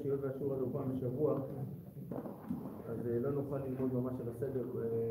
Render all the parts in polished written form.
שהיות והשיעור הזה הוא פעם בשבוע, אז לא נוכל ללמוד ממש על הסדר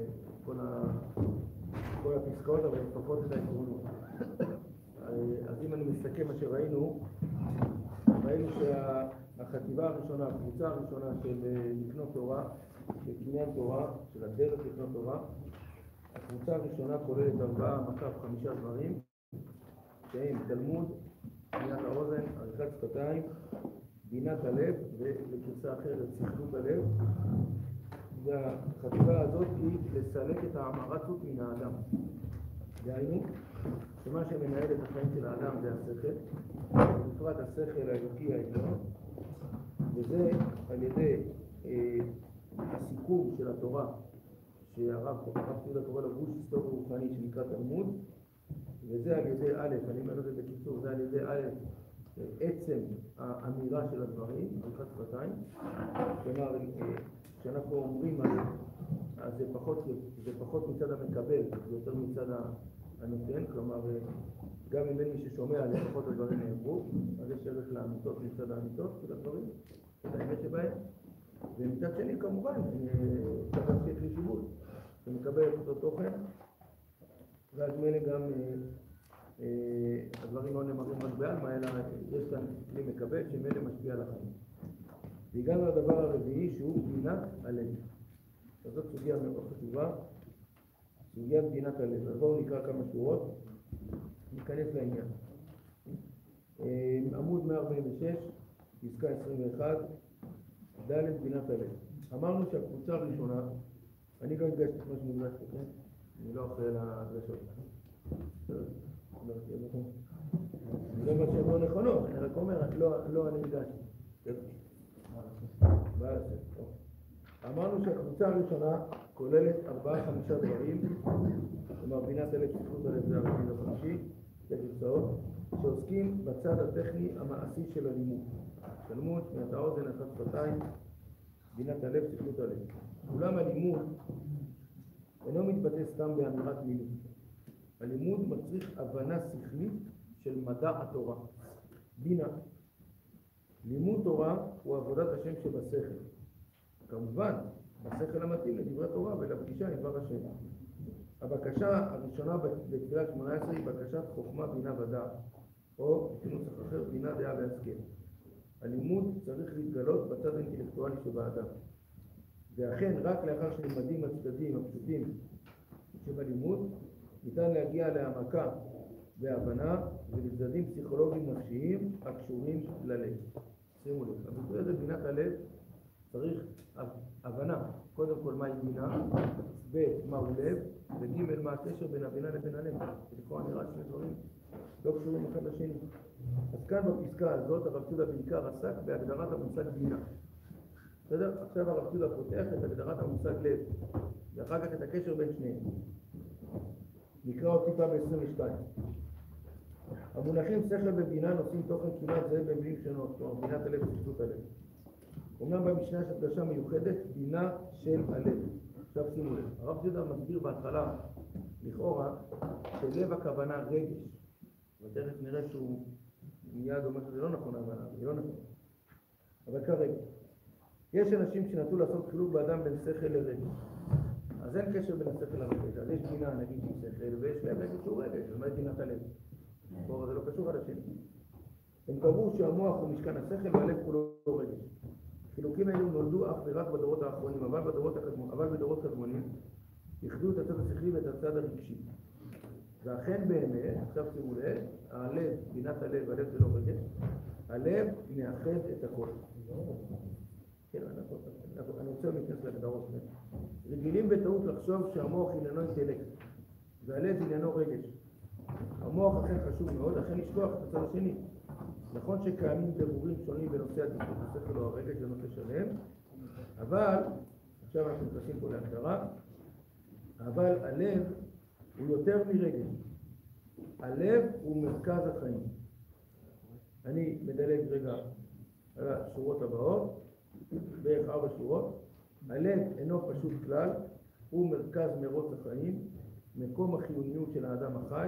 כל הפסקאות, אבל לפחות את העקרונות. אז אם אני מסתכל מה שראינו, ראינו שהחטיבה הראשונה, הקבוצה הראשונה של לקנות תורה, של קניין תורה, של הדרך לקנות תורה, הקבוצה הראשונה כוללת 4-5 דברים, שהם תלמוד, בניית האוזן, עריכת שפתיים, בינת הלב, ולגרסה אחרת, סכלות הלב. והחטיבה הזאת היא לסלק את האמרצות מן האדם. דהיינו, שמה שמנהל את החיים של האדם זה השכל, בפרט השכל האלוקי העליון, וזה על ידי הסיכום של התורה, שהרב יהודה קורא לו גוש היסטורי רוחני שנקרא תלמוד, וזה על ידי א', אני אומר את זה בקיצור, זה על ידי א', עצם האמירה של הדברים, עריכת שפתיים. כלומר, כשאנחנו אומרים על זה, אז זה פחות מצד המקבל, זה יותר מצד הנותן, כלומר, גם אם אין מי ששומע לפחות הדברים נאמרו, אז יש ערך לאמיתות מצד האמיתות של הדברים, את האמת שבהם. ומצד שני, כמובן, צריך להמשיך לשימוש, שמקבל את אותו תוכן, ואז מילא גם הדברים לא נאמרים רק בעלמא, אלא יש כאן כלי מקבל שמילא משפיע על החיים. והגענו לדבר הרביעי שהוא בינת הלב. אז זאת סוגיה מאוד חשובה, סוגיית בינת הלב. אז בואו נקרא כמה שורות, ניכנס לעניין. עמוד 146, פסקה 21, ד' בינת הלב. אמרנו שהקבוצה הראשונה, אני גם הגשתי כמו שמוגש פה, כן? אני לא אחראי להדרשות. אני לא אומר שהן לא נכונות, אני רק אומר, לא אני הגשתי. אמרנו שהקבוצה הראשונה כוללת 4-5 דברים, כלומר בינת הלב, סכלות הלב זה הרביעי והחמישי, שתי גרסאות, שעוסקים בצד הטכני המעשי של הלימוד. תלמוד, בניית האוזן, עריכת שפתיים, בינת הלב, סכלות הלב. אולם הלימוד אינו מתבטא סתם באמירת מילים. הלימוד מצריך הבנה שכלית של מדע התורה. בינה. לימוד תורה הוא עבודת השם שבשכל. כמובן, בשכל המתאים לדברי תורה ולפגישה עם דבר השם. הבקשה הראשונה בתפילת 18 היא בקשת חוכמה, בינה ודעת, או בנוסח אחר, בינה, דעה והשכל. הלימוד צריך להתגלות בצד האינטלקטואלי שבאדם. ואכן, רק לאחר שנלמדים הצדדים הפשוטים שבלימוד, ניתן להגיע להעמקה והבנה ולצדדים פסיכולוגיים נפשיים הקשורים ללב. שימו לב, הביטוי הזה בינת הלב צריך הבנה, קודם כל מהי בינה, ב' מהו לב, וג' מה הקשר בין הבינה לבין הלב. ולכאורה נראה שני דברים לא קשורים אחד לשני. אז כאן בפסקה הזאת הרב יהודה בעיקר עסק בהגדרת המושג בינה. בסדר? עכשיו הרב יהודה פותח את הגדרת המושג לב, ואחר כך את הקשר בין שניהם. נקרא עוד טיפה ב-22. המונחים שכל ובינה נושאים תוכן כמעט זהה במילים שונות, כלומר בינת הלב וסכלות הלב. אומנם במשנה יש הדגשה מיוחדת, בינה של הלב. עכשיו שימו לב, הרב יהודה מסביר בהתחלה, לכאורה, שלב הכוונה רגש. ותכף נראה שהוא מיד אומר שזה לא נכון, אבל זה לא נכון. אבל כרגע, יש אנשים שנטו לעשות חילוק באדם בין שכל לרגש. אז אין קשר בין השכל לרגש. אז יש בינה, נגיד, עם שכל, ויש לב רגש שהוא רגש. אז מה היא בינת הלב? פה זה לא קשור על השני. הם קבעו שהמוח הוא משכן השכל והלב כולו רגש. חילוקים האלו נולדו אך ורק בדורות האחרונים, אבל בדורות קדמונים איחדו את הצד השכלי ואת הצד הרגשי. ואכן באמת, עכשיו שימו לב, הלב, בינת הלב, הלב זה לא רגש, הלב מאחד את הכל. כן, אני רוצה להתכנס להגדרות. רגילים בטעות לחשוב שהמוח עניינו אינטלקט, והלב עניינו רגש. המוח אכן חשוב מאוד, אכן לשכוח את הצד השני. נכון שקיימים דיבורים שונים בנושא עדיפות, השכל או הרגש, זה נושא שלם, אבל, עכשיו אנחנו נכנסים פה להגדרה, אבל הלב הוא יותר מרגש. הלב הוא מרכז החיים. אני מדלג רגע על השורות הבאות, בערך 4 שורות. הלב אינו פשוט כלל, הוא מרכז מרוץ החיים, מקום החיוניות של האדם החי,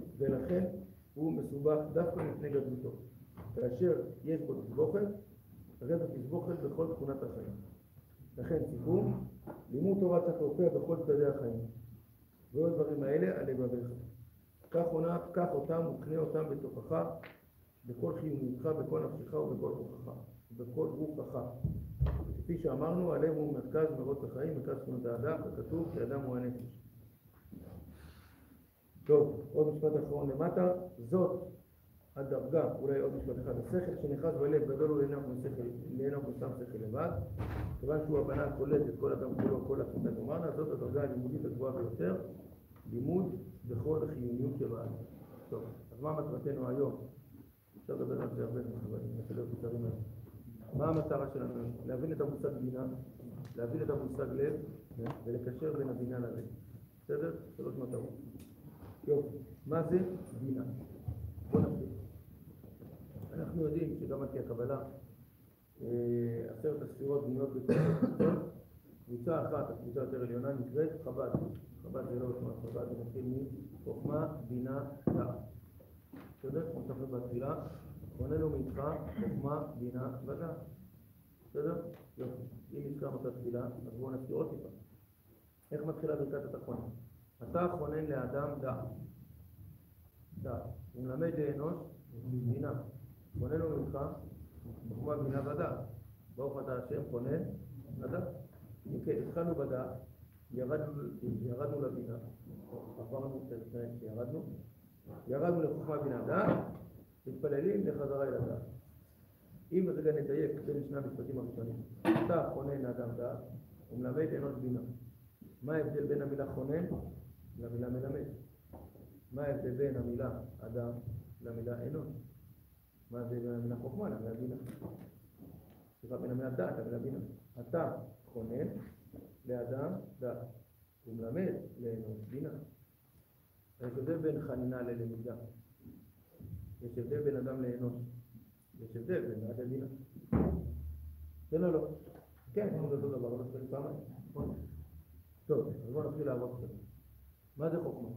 ולכן הוא מסובך דווקא מפני גדלותו. כאשר יש בו תסבוכת, תרד ותסבוכת בכל תכונת החיים. לכן סיכום, לימוד תורה צריך להופיע בכל צדדי החיים. ועוד דברים האלה על לבביך. קח אותם וקנה אותם בתוכך, בכל חיוניותך, בכל נפשך ובכל כוחך, ובכל רוחך. כפי שאמרנו, הלב הוא מרכז מרוץ החיים, מרכז תכונות האדם, וכתוב שאדם הוא הנפש. טוב, עוד משפט אחרון למטה, זאת הדרגה, אולי עוד משפט אחד, השכל שנכנס בלב גדול הוא לעיניו מסתם שכל לבד, כיוון שהוא הבנה הכוללת את כל אדם כולו, כל התמונה גומרנה, זאת הדרגה הלימודית הגבוהה ביותר, לימוד בכל החיוניות שבאדם. טוב, אז מה מטרתנו היום? אפשר לדבר על זה הרבה אבל אני מנסה להיות קצרים היום. מה המטרה שלנו? להבין את המושג בינה, להבין את המושג לב, ולקשר בין הבינה ללב. בסדר? 3 מטרות. יופי, מה זה בינה? בוא נפסיק. אנחנו יודעים שגם על פי הקבלה, 10 הספירות בנויות בקבוצות. קבוצה אחת, הקבוצה יותר עליונה, נקראת חב"ד. חב"ד זה לא שמה חב"ד, זה מתחיל מחוכמה, בינה, דעת. בסדר? כמו שאנחנו בתחילה, חוננו מאיתך חוכמה, בינה ודעת. בסדר? יופי. אם נזכרנו את התפילה, אז בואו נזכיר עוד טיפה. איך מתחילה ברכת התחתונה? אתה חונן לאדם דעת. דעת. הוא מלמד לאנוש בינה. חוננו ממך חוכמה, בינה ודעת. ברוך אתה השם חונן לדעת. כן, התחלנו בדעת, ירדנו לבינה, עברנו את התנאים ירדנו לחוכמה, בינה ודעת, מתפללים לחזרה אל הדעת. אם רגע נדייק בין שני המשפטים הראשונים, אתה חונן לאדם דעת, הוא מלמד אנוש בינה. מה ההבדל בין המילה חונן למילה מלמד? מה ההבדל בין המילה אדם למילה אנוש? מה ההבדל בין המילה חוכמה למילה בינה? סליחה, בין המילה דעת למילה בינה. אתה חונן לאדם דעת, הוא מלמד לאנוש בינה. יש הבדל בין חנינה ללמידה. יש הבדל בין אדם לאנוש. יש הבדל בין דעת לבינה. כן או לא? כן, זה אותו דבר, אבל צריך פעמיים. טוב, אז בואו נתחיל לעבוד קצת. מה זה חוכמה?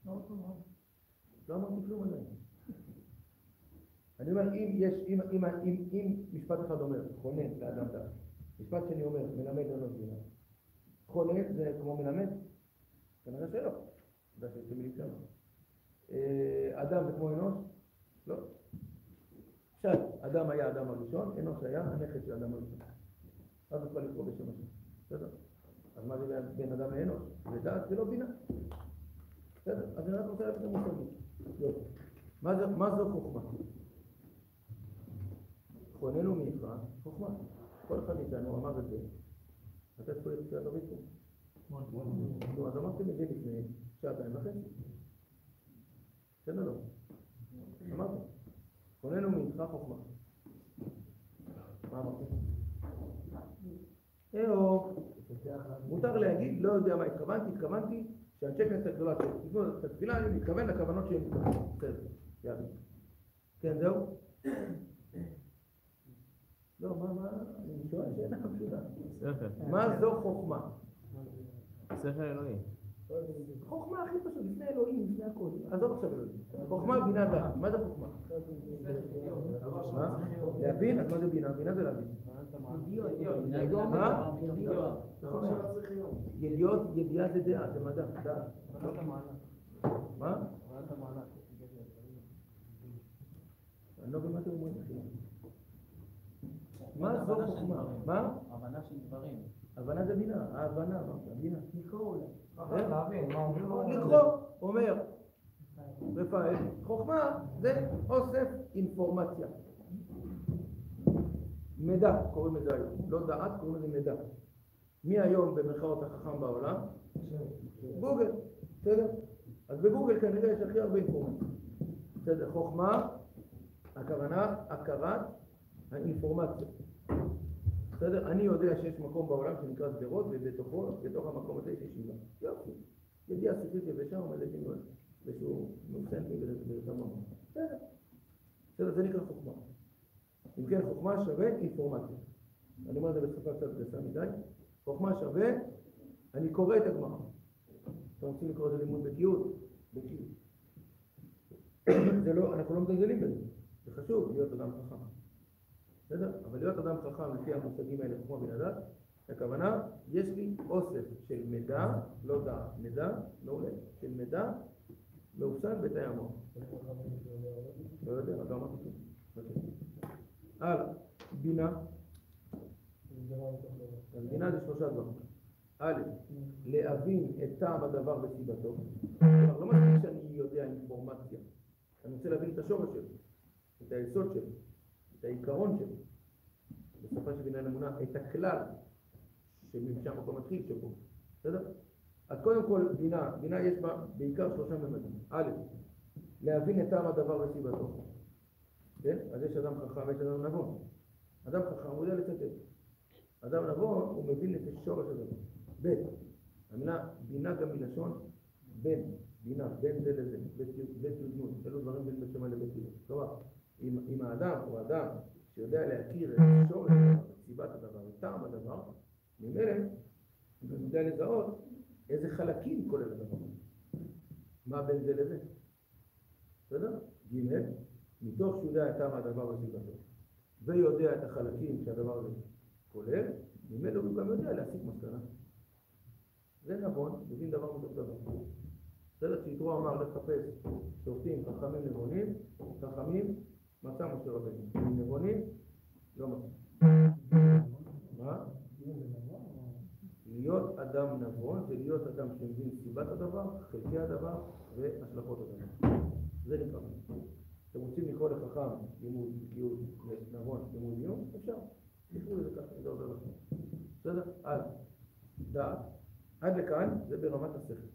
לא אמרתי כלום עליהם. אני אומר, אם משפט אחד אומר, חונן לאדם דעת, משפט שני אומר, מלמד לאנוש בינה. חונן זה כמו מלמד? כנראה שלא. זה שיש מילים כמה. אדם זה כמו אנוש? לא. עכשיו, אדם היה האדם הראשון, אנוש היה הנכד של האדם הראשון. אז הוא כבר לקרוא בשם השם. בסדר? אז מה זה בין אדם לאנוש? זה דעת, זה לא בינה. בסדר? אז אני רק רוצה להגיד את המושגים. יופי. מה זו חוכמה? חוננו מאיתך חוכמה. כל אחד מאיתנו אמר את זה. אתה תפעול את תפילת הראשון. אז אמרתם את זה לפני 2.5 שעות. בסדר לא? אמרתם. חוננו מאיתך חוכמה. מה אמרתם? מותר להגיד, לא יודע מה התכוונתי שאנשי כנסת הגדולה שתתנו את התפילה, אני מתכוון לכוונות שהם מתכוונים. בסדר, יאללה. כן, זהו? לא, מה? אני שואל שאלה פשוטה. מה זו חוכמה? שכל אלוהים. חוכמה הכי פשוט, לפני אלוהים, לפני הכל. עזוב עכשיו אלוהים. חוכמה, בינה דעת. מה זה חוכמה? מה? להבין? אז מה זה בינה? בינה זה להבין. מה? ידיעות, ידיעה זה דעה, זה מדע, דעה. מה? אני לא מבין מה אתם אומרים. מה זו חוכמה? מה? הבנה של דברים. הבנה זה בינה, ההבנה, בינה. לקרוא אומר, רפאל, חוכמה זה אוסף אינפורמציה. מידע, קוראים לזה היום. לא דעת, קוראים לזה מידע. מי היום במרכאות החכם בעולם? גוגל, בסדר? אז בגוגל כנראה יש הכי הרבה אינפורמציה. בסדר, חוכמה, הכוונה, הכרת האינפורמציה. בסדר? אני יודע שיש מקום בעולם שנקרא שדרות, ובתוך המקום הזה יש ישיבה. יופי. ידיעה שכלית יבשה עומדת עם יואל. ושהוא נוסנטי ולכמה מקום. בסדר. בסדר, זה נקרא חוכמה. אם כן, חוכמה שווה אינפורמציה. אני אומר את זה בשפה קצת גסה מדי. חוכמה שווה, אני קורא את הגמרא. אתם רוצים לקרוא את זה לימוד בקיאות? בקיאות. זה לא, אנחנו לא מזלזלים בזה. זה חשוב להיות אדם חכם. בסדר? אבל להיות אדם חכם לפי המושגים האלה כמו בן אדם, הכוונה, יש לי אוסף של מידע, לא דעת, מידע, מעולה, של מידע, מאופסן בתאי המוח. לא יודע, לא אמרתי כלום. הלאה, בינה. אז בינה זה שלושה דברים. א', להבין את טעם הדבר וסיבתו. כלומר, לא מספיק שאני יודע אינפורמציה. אני רוצה להבין את השורש שלו, את היסוד שלו, את העיקרון שלו. בסופה של בינה אמונה, את הכלל שמשם הכל מתחיל שבו. בסדר? אז קודם כל, בינה יש בה בעיקר שלושה ממדים. א', להבין את טעם הדבר וסיבתו. כן? אז יש אדם חכם ויש אדם נבון. אדם חכם הוא יודע לצטט. אדם נבון הוא מבין את השורש הזה. ב', המילה בינה גם מלשון בן, בינה, בן זה לזה, בית יודנות, אלו דברים בין בית שמאי לבית יודנות. כלומר, אם האדם הוא אדם שיודע להכיר את השורש הדבר, את סיבת הדבר, את טעם הדבר, ממילא הוא יודע לזהות איזה חלקים כולל הדבר. מה בין זה לזה? בסדר? ג', מתוך שהוא יודע את טעם הדבר וסיבתו, ויודע את החלקים שהדבר הזה כולל, ממילא הוא גם יודע להסיק מסקנה. זה נבון, מבין דבר מתוך דבר. בסדר, שיתרו אמר לחפש שופטים חכמים נבונים, חכמים מצא משה רבנו. נבונים, לא מצא. מה? להיות אדם נבון זה להיות אדם שמבין סיבת הדבר, חלקי הדבר והשלכות הדבר. זה נקרא. אתם רוצים לקרוא לחכם לימוד בקיאות נבון לימוד עיון? אפשר. תקראו לזה ככה, זה עובר לכם. בסדר? אז, דעת. עד לכאן זה ברמת השכל.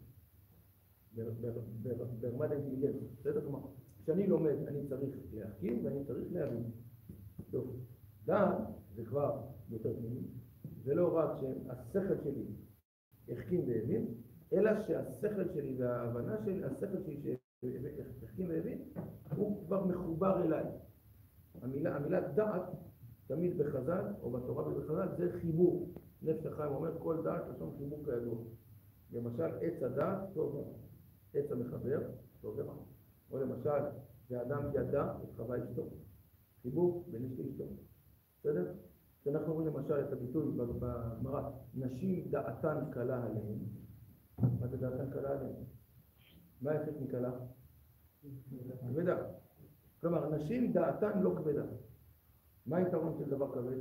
ברמת האינטליגנציה. בסדר? כלומר, כשאני לומד אני צריך להחכים ואני צריך להבין. טוב. דעת זה כבר יותר פנימי. זה לא רק שהשכל שלי החכים והבין, אלא שהשכל שלי וההבנה שלי, השכל שלי שהחכים והבין, הוא כבר מחובר אליי. המילה דעת, תמיד בחז"ל, או בתורה ובחז"ל, זה חיבור. נפש החיים אומר, כל דעת לשון חיבור כידוע. למשל, עץ הדעת, טוב, עץ המחבר, טוב ורע. או למשל, שהאדם ידע את חווה אשתו. חיבור בין אשתי אשתו. בסדר? כשאנחנו רואים למשל את הביטוי בגמרא, נשים דעתן קלה עליהן. מה זה דעתן קלה עליהן? מה ההפך מקלה? כבדה. כלומר, נשים דעתן לא כבדה. מה היתרון של דבר כבד?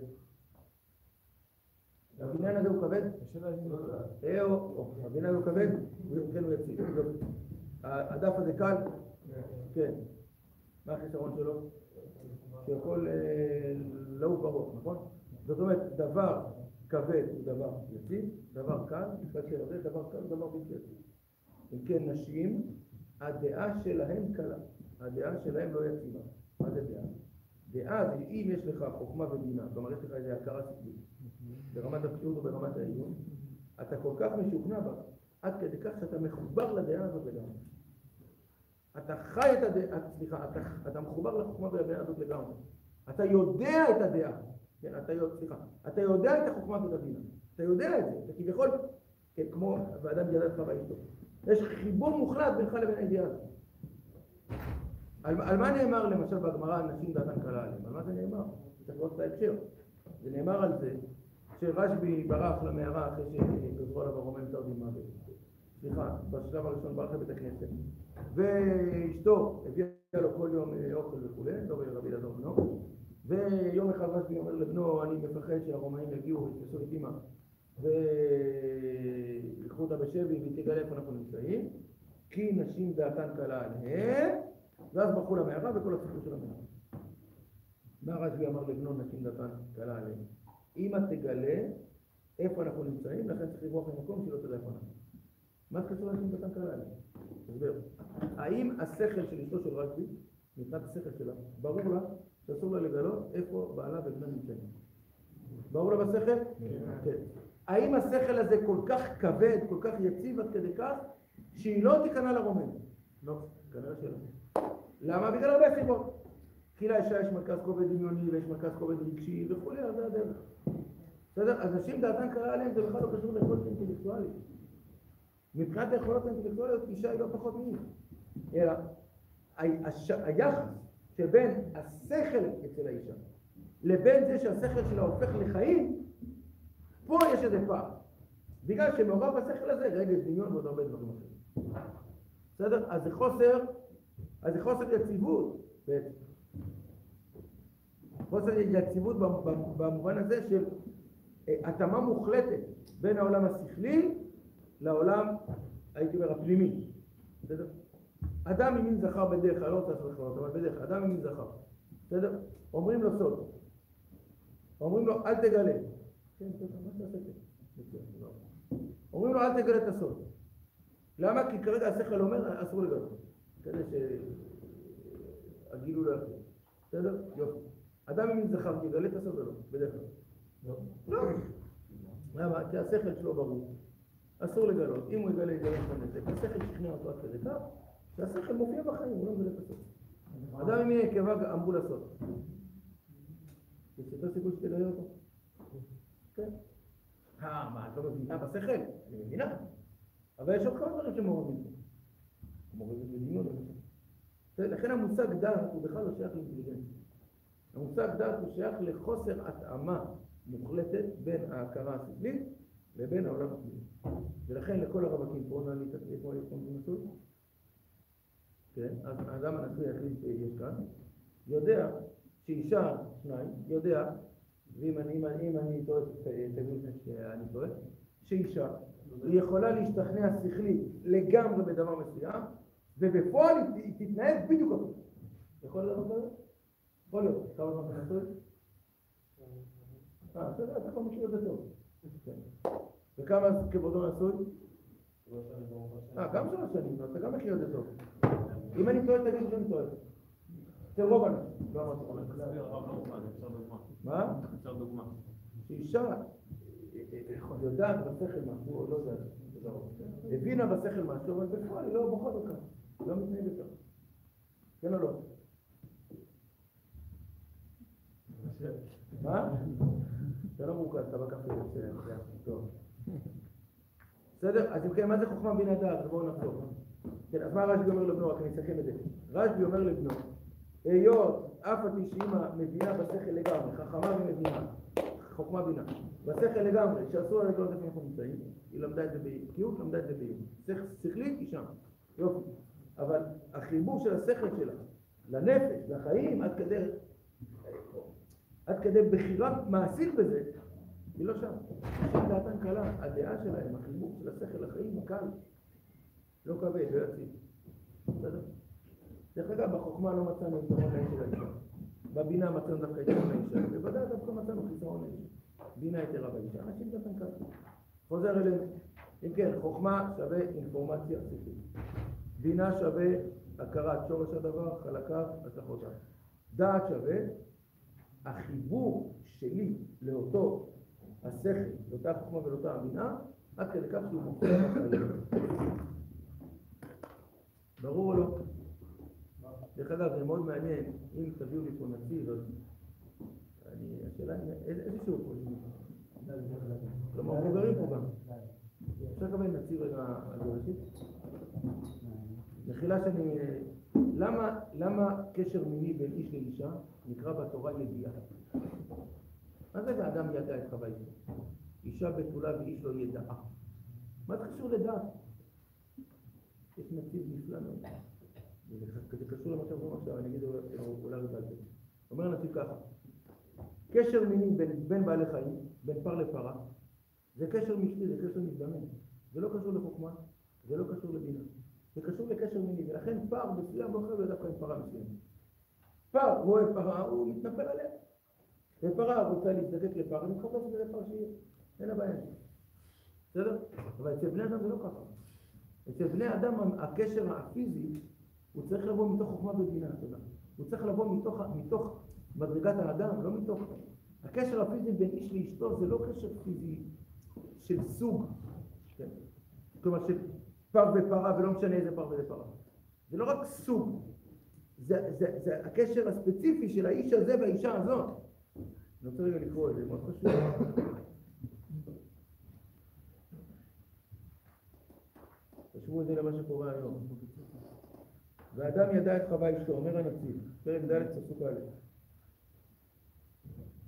הבניין הזה הוא כבד? הבניין הזה הוא כבד? כן, הוא יציב. הדף הזה קל? כן. מה החיסרון שלו? שיכול לעוף ברוך, נכון? זאת אומרת, דבר כבד הוא דבר יציב, דבר קל, בהקשר הזה, דבר קל הוא דבר בלתי יציב. אם כן, נשים, הדעה שלהם קלה. הדעה שלהם לא יציבה. מה זה דעה? דעה זה אם יש לך חוכמה ובינה, כלומר יש לך איזו הכרה שכלית, ברמת הפשיעות או ברמת העיון, אתה כל כך משוכנע בה, עד כדי כך שאתה מחובר לדעה הזאת לגמרי. אתה חי את הדעה, סליחה, אתה מחובר לחוכמה ולדעה הזאת לגמרי. אתה יודע את הדעה, כן, אתה יודע את החוכמה ואת הבינה. אתה יודע את זה, אתה כביכול, כן, כמו ואדם ידע את חווה אשתו. יש חיבור מוחלט בינך לבין הידיעה הזאת. על מה נאמר למשל בגמרא נשים דעתן קלה עליהם? על מה זה נאמר? צריך לראות את ההקשר. זה נאמר על זה שרשב"י ברח למערה אחרי שגזרו עליו הרומאים תרדים מוות. סליחה, בשלב הראשון ברח לבית הכנסת. ואשתו הביאה לו כל יום אוכל וכו', לא רבי אלעזר בנו. ויום אחד רשב"י אומר לבנו, אני מפחד שהרומאים יגיעו ויתפסו את אמא ויקחו אותה בשבי והיא תגלה איפה אנחנו נמצאים, כי נשים דעתן קלה עליהם. ואז ברחו למערה וכל הסיפור של המערה. מה רשב"י אמר לבנו נשים דעתן קלה עליהם? אמא תגלה איפה אנחנו נמצאים, לכן צריך לברוח למקום שלא תדע איפה אנחנו. מה קשור נשים דעתן קלה עליהם? תסביר. האם השכל של אשתו של רשב"י, מבחינת השכל שלה, ברור לה שאסור לה לגלות איפה בעלה ובנה נמצאים? ברור לה בשכל? כן. האם השכל הזה כל כך כבד, כל כך יציב עד כדי כך, שהיא לא תיכנע לרומאים? לא, כנראה שלא. למה? בגלל הרבה סיבות. כי לאישה יש מרכז כובד דמיוני ויש מרכז כובד רגשי וכו', אז זה הדרך. בסדר? אז נשים דעתן קלה עליהם זה בכלל לא קשור ליכולת אינטלקטואלית. מבחינת היכולות האינטלקטואליות אישה היא לא פחות ממך. אלא היחס שבין השכל אצל האישה לבין זה שהשכל שלה הופך לחיים, פה יש איזה פער. בגלל שמעורב בשכל הזה, רגש, דמיון ועוד הרבה דברים אחרים. בסדר? אז זה חוסר יציבות בעצם. חוסר יציבות במובן הזה של התאמה מוחלטת בין העולם השכלי לעולם, הייתי אומר, הפנימי. בסדר? אדם ממין זכר בדרך, אני לא רוצה לעשות לכם, אבל בדרך, אדם ממין זכר. בסדר? אומרים לו סוד. אומרים לו, אל תגלה. כן, מה תעשה? אומרים לו, אל תגלה את הסוד. למה? כי כרגע השכל אומר, אסור לגלות. כדי שהגילו לא יחזור. בסדר? יופי. אדם ממין זכר, יגלה את הסוד או לא? בדרך כלל. לא. למה? כי השכל שלו ברור. אסור לגלות. אם הוא יגלה, יגלה את הנזק. השכל שכנע אותו עד כדי כך, שהשכל מופיע בחיים, הוא לא מגלה את הסוד. אדם ממין נקבה אמרו לסוד. יש יותר סיכוי שתגלה אותו? כן. מה, את לא מבינה בשכל? אני מבינה. אבל יש עוד כמה דברים שמעורבים פה. מעורבים בדמיון. לכן המושג דעת הוא בכלל לא שייך לאינטליגנציה. המושג דעת הוא שייך לחוסר התאמה מוחלטת בין ההכרה השכלית לבין העולם הפנימי. ולכן לכל הרווקים פה נעלי תקריא כמו לפעמים נשוי. כן, אז האדם הנשוי היחיד שיש כאן, יודע שאישה, שניים, יודע, ואם אני טועה, תגיד שאני טועה, שאישה היא יכולה להשתכנע שכלית לגמרי בדבר מסוים, ובפועל היא תתנהג בדיוק הפוך. יכול להיות דבר? יכול להיות. כמה זמן אתה נשוי? אתה כבר מכיר את זה טוב. וכמה כבודו נשוי? גם 3 שנים, אתה גם מכיר את זה טוב. אם אני טועה, תגיד שאני טועה. זה רוב אנשים. לא אמרתי רוב אנשים. מה? אפשר דוגמה. שאישה יודעת בשכל משהו, או לא יודעת. הבינה בשכל משהו, אבל בפועל היא לא בוחרת אותה. לא מתנהגת אותה. כן או לא? מה? זה לא מורכב, אתה בקפתי את זה. טוב. בסדר? אז אם כן, מה זה חוכמה בינה דעת? בואו נחזור. כן, אז מה רשב"י אומר לבנו? רק אני אסכם את זה. רשב"י אומר לבנו, היות אף על פי שאמא מבינה בשכל לגמרי, חכמה ומבינה, חוכמה בינה, בשכל לגמרי, שאסור לה לגלות איפה אנחנו נמצאים, היא למדה את זה בקיאות, למדה את זה בעיון. שכלית היא שם, יופי. אבל החיבור של השכל שלה לנפש, לחיים, עד כדי בחירה מעשית בזה, היא לא שם. שם דעתן קלה, הדעה שלהם, החיבור של השכל לחיים הוא קל. לא כבד, לא יציב. בסדר? דרך אגב, בחוכמה לא מצאנו יתרון לאיש של האישה. בבינה מצאנו דווקא יתרון לאישה, ובדעת דווקא מצאנו חיסרון לאישה. בינה יתרה באישה, אנשים דעתן קלה. חוזר אלינו. אם כן, חוכמה שווה אינפורמציה שכלית. בינה שווה הכרת שורש הדבר, חלקיו, השלכותיו. דעת שווה החיבור שלי לאותו השכל, לאותה חוכמה ולאותה הבינה, עד כדי כך שהוא מופיע בחיים. ברור או לא? דרך אגב, זה מאוד מעניין, אם תביאו לי פה נציב, אז השאלה היא, איזה שיעור פה? כלומר, מבוגרים פה גם. אפשר לקבל נציב רגע על בראשית? מחילה שאני... למה קשר מיני בין איש לאישה נקרא בתורה ידיעה? מה זה האדם ידע את חווה אישה? אישה בתולה ואיש לא ידעה. מה זה קשור לדעת? יש נציב נפלא מאוד. זה קשור למה שאומרים עכשיו, אני אגיד אולי ריבה על זה. אומר הנציב ככה, קשר מיני בין בעלי חיים, בין פר לפרה, זה קשר משתי, זה קשר מזדמן. זה לא קשור לחוכמה, זה לא קשור לבינה. זה קשור לקשר מיני, ולכן פר מסוים בוחר לדווקא עם פרה מסוים. פר רואה פרה, הוא מתנפל עליה. ופרה רוצה להזדקק לפרה, אני מחפש את זה לפר שיהיה. אין הבעיה. בסדר? אבל אצל בני אדם זה לא ככה. אצל בני אדם הקשר הפיזי הוא צריך לבוא מתוך חוכמה ובינה, תודה. הוא צריך לבוא מתוך מדרגת האדם, לא מתוך... הקשר הפיזי בין איש לאשתו זה לא קשר פיזי של סוג. כן? כלומר של פר ופרה, ולא משנה איזה פר ואיזה פרה. זה לא רק סוג. זה הקשר הספציפי של האיש הזה והאישה הזאת. אני רוצה רגע לקרוא את זה, מאוד חשוב. תשמעו את זה למה שקורה היום. והאדם ידע את חווה אשתו, אומר הנציב, פרק ד' פסוק א'.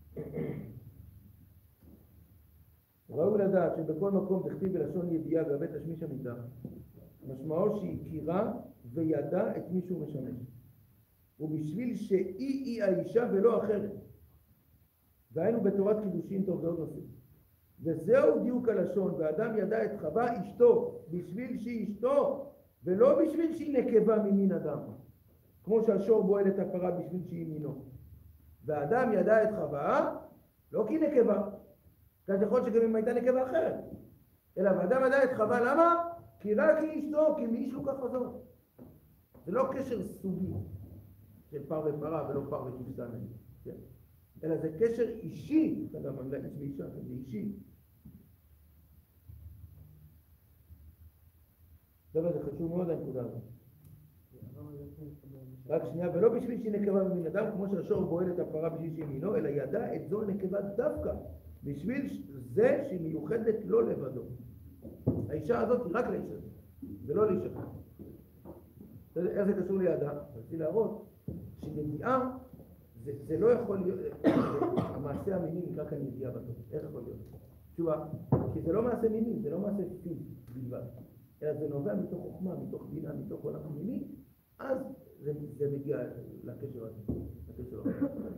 ראוי לדעת שבכל מקום תכתיב בלשון ידיעה גבי תשמיש המידה, משמעו שהכירה וידע את מי שהוא משמש, ובשביל שהיא האישה ולא אחרת, והיינו בתורת קידושין טוב ועוד נושאים. וזהו דיוק הלשון, ואדם ידע את חווה אשתו בשביל שהיא אשתו, ולא בשביל שהיא נקבה ממין אדם, כמו שהשור בועל את הפרה בשביל שהיא מינו. והאדם ידע את חווה לא כי נקבה, כי יכול שגם אם הייתה נקבה אחרת, אלא והאדם ידע את חווה למה? כי רק היא אשתו, כי מאיש לוקח חזון. זה לא קשר סוגי של פר ופרה ולא פר וכבשה, כן? אלא זה קשר אישי, אתה גם ממלא איש ואישה, זה אישי. טוב, זה חשוב מאוד הנקודה הזאת. רק שנייה, ולא בשביל שהיא נקבה ממין אדם, כמו שהשור בועל את הפרה בשביל שהיא מינו, אלא ידע את זו הנקבה דווקא, בשביל זה שהיא מיוחדת לא לבדו. האישה הזאת היא רק לאישה, ולא לאישה. איך זה קשור לידה? רציתי להראות שידיעה, זה לא יכול להיות, המעשה המיני נקרא כאן ידיעה בתוך, איך יכול להיות? תשובה, כי זה לא מעשה מיני, זה לא מעשה פיזי בלבד, אלא זה נובע מתוך חוכמה, מתוך בינה, מתוך עולם מיני, אז זה מגיע לקשר הזה, לקשר הזה.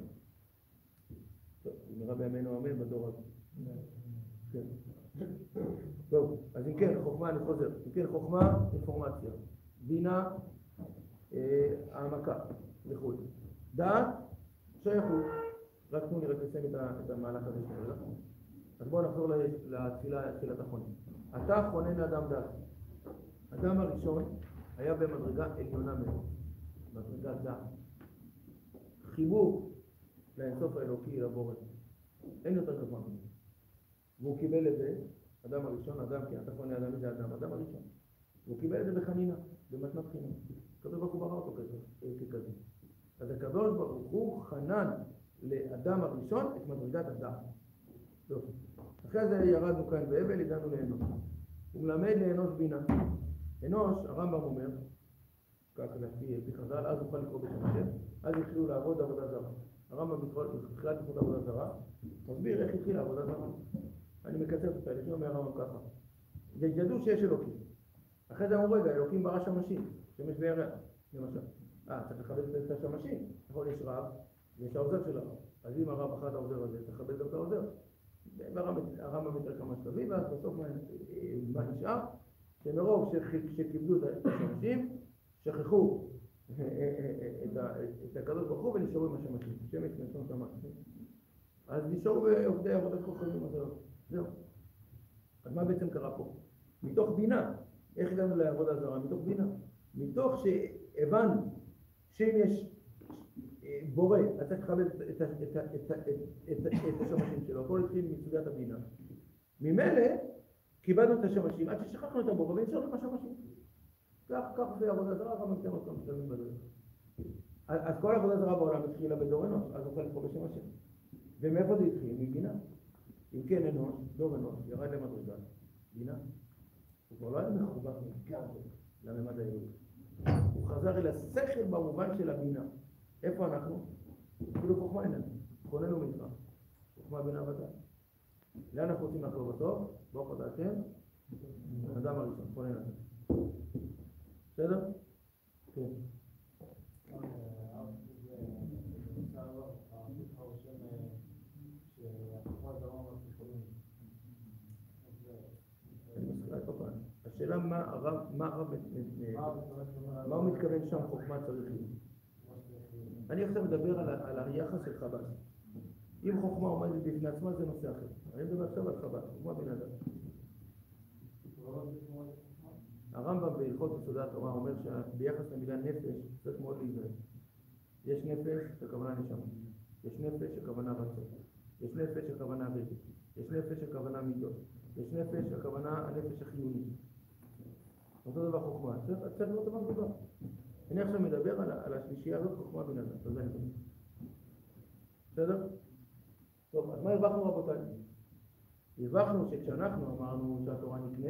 טוב, נראה בימינו אמן בדור הזה. כן. טוב, אז אם כן, חוכמה, אני חוזר. אם כן, חוכמה, אינפורמציה. בינה, העמקה, וכו'. דעת, שייכות. רק תנו לי רק לסיים את המהלך הזה שלנו. אז בואו נחזור לתפילה של התחונים. אתה חונן לאדם דעת. אדם הראשון היה במדרגה עליונה מאוד. מדרגת דעת. חיבור לאינסוף האלוקי, לבורא. אין יותר גבוה ממנו. והוא קיבל את זה, אדם הראשון, אדם, כי אתה חונה אדם זה אדם, אדם הראשון. והוא קיבל את זה בחנינה, במתנת חינם. הקדוש ברוך הוא ברא אותו ככזה. אז הקדוש ברוך הוא חנן לאדם הראשון את מדרגת הדעת. טוב. אחרי זה ירדנו כאן בהבל, הגענו לאנוש. הוא מלמד לאנוש בינה. אנוש, הרמב"ם אומר, כך לפי חז"ל, אז אוכל לקרוא בשם השם, אז התחילו לעבוד עבודה זרה. הרמב"ם בתחילת תקופת עבודה זרה, מסביר איך התחילה עבודה זרה. אני מקצר את התהליכים, אומר הרמב"ם ככה. ידעו שיש אלוקים. אחרי זה אמרו, רגע, אלוקים ברא שמשים, שמש וירח, למשל. צריך לכבד את השמשים. נכון, יש רב, ויש העוזר של הרב. אז אם הרב אחת העוזר הזה, צריך לכבד גם את העוזר. הרמב"ם יותר כמה שלבים, ואז בסוף מה נשאר? שמרוב שכיבדו את השמשים, שכחו את הקדוש ברוך הוא ונשארו עם השמשים. שמש מלשון שמש. אז נשארו בעובדי עבודת כוכבים. זהו. אז מה בעצם קרה פה? מתוך בינה. איך הגענו לעבודה זרה? מתוך בינה. מתוך שהבנו שאם יש בורא, אז צריך לכבד את השמשים שלו. הכל התחיל מסוגת הבינה. ממילא כיבדנו את השמשים עד ששכחנו את הבורא ונשארנו עם השמשים. כך זה עבודה זרה, גם נתן אותם שלמים בדרך. אז כל עבודה זרה בעולם התחילה בדור אנוש, אז אוכל לקרוא בשם השם. ומאיפה זה התחיל? מבינה. אם כן אנוש, דור אנוש, ירד למדרגה, בינה. הוא כבר לא היה מחובר לגמרי לממד האלוקי. הוא חזר אל השכל במובן של הבינה. איפה אנחנו? כאילו חוכמה איננו. חוננו ממך. חוכמה בינה ודעת. לאן אנחנו רוצים לחזור בסוף? ברוך אתה השם, האדם הראשון, חונן אדם. בסדר? כן. השאלה מה הוא מתכוון שם חוכמה צריך להיות. אני עכשיו מדבר על היחס של חב"ד. אם חוכמה עומדת בפני עצמה זה נושא אחר. אני מדבר עכשיו על חב"ד, חוכמה בן אדם. הרמב"ם בהלכות יסודי התורה אומר שביחס למילה נפש צריך מאוד להיזהר. יש נפש הכוונה נשמה, יש נפש הכוונה רצון, יש נפש הכוונה רגש, יש נפש הכוונה מידות, יש נפש הכוונה הנפש החיוני. אותו דבר חוכמה, צריך להיות דבר דבר. אני עכשיו מדבר על השלישייה הזאת, חוכמה בן אדם. תודה לכם. בסדר? טוב, אז מה הרווחנו רבותיי? הרווחנו שכשאנחנו אמרנו שהתורה נקנה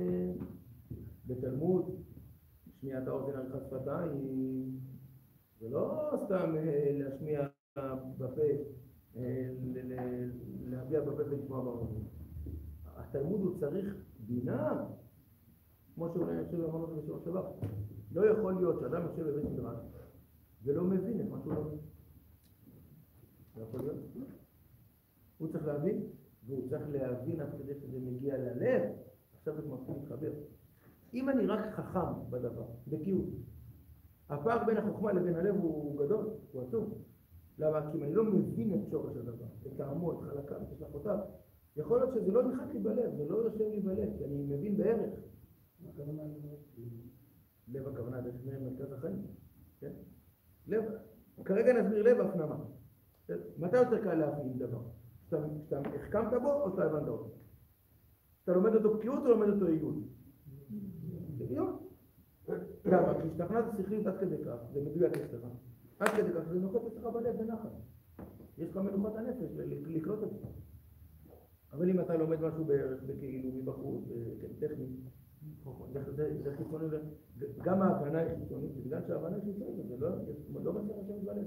בתלמוד, שמיעת האוזן עריכת שפתיים, זה לא סתם להשמיע בפה, להביע בפה ולשמוע באוזן. התלמוד הוא צריך בינה, כמו שאמרנו בשבוע שעבר. לא יכול להיות שאדם יושב בבית מדרש ולא מבין את מה שהוא לא מבין. לא יכול להיות. הוא צריך להבין, והוא צריך להבין עד כדי שזה מגיע ללב. עכשיו זה מתחיל להתחבר. אם אני רק חכם בדבר, בקיאות, הפער בין החוכמה לבין הלב הוא גדול, הוא עצום. למה? כי אם אני לא מבין את שורש הדבר, את טעמו, את חלקיו, את השלכותיו, יכול להיות שזה לא נחת לי בלב, זה לא יושב לי בלב, כי אני מבין בערך. מה הכוונה לב? לב הכוונה דרך מרכז החיים, כן? לב, כרגע נסביר לב הפנמה. מתי יותר קל להבין דבר? שאתה החכמת בו או שאתה הבנת אותו? אתה לומד אותו בקיאות או לומד אותו עיון? עיון. למה? כי השתכנעת שכלית עד כדי כך, זה מדויק אצלך. עד כדי כך, זה נוחת אצלך בלב בנחת. יש לך מנוחת הנפש לקלוט את זה. אבל אם אתה לומד משהו בערך, בכאילו, מבחוץ, טכני, זה חיצוני, גם ההבנה היא חיצונית, בגלל שההבנה היא חיצונית, זה לא מצליח לשבת בלב.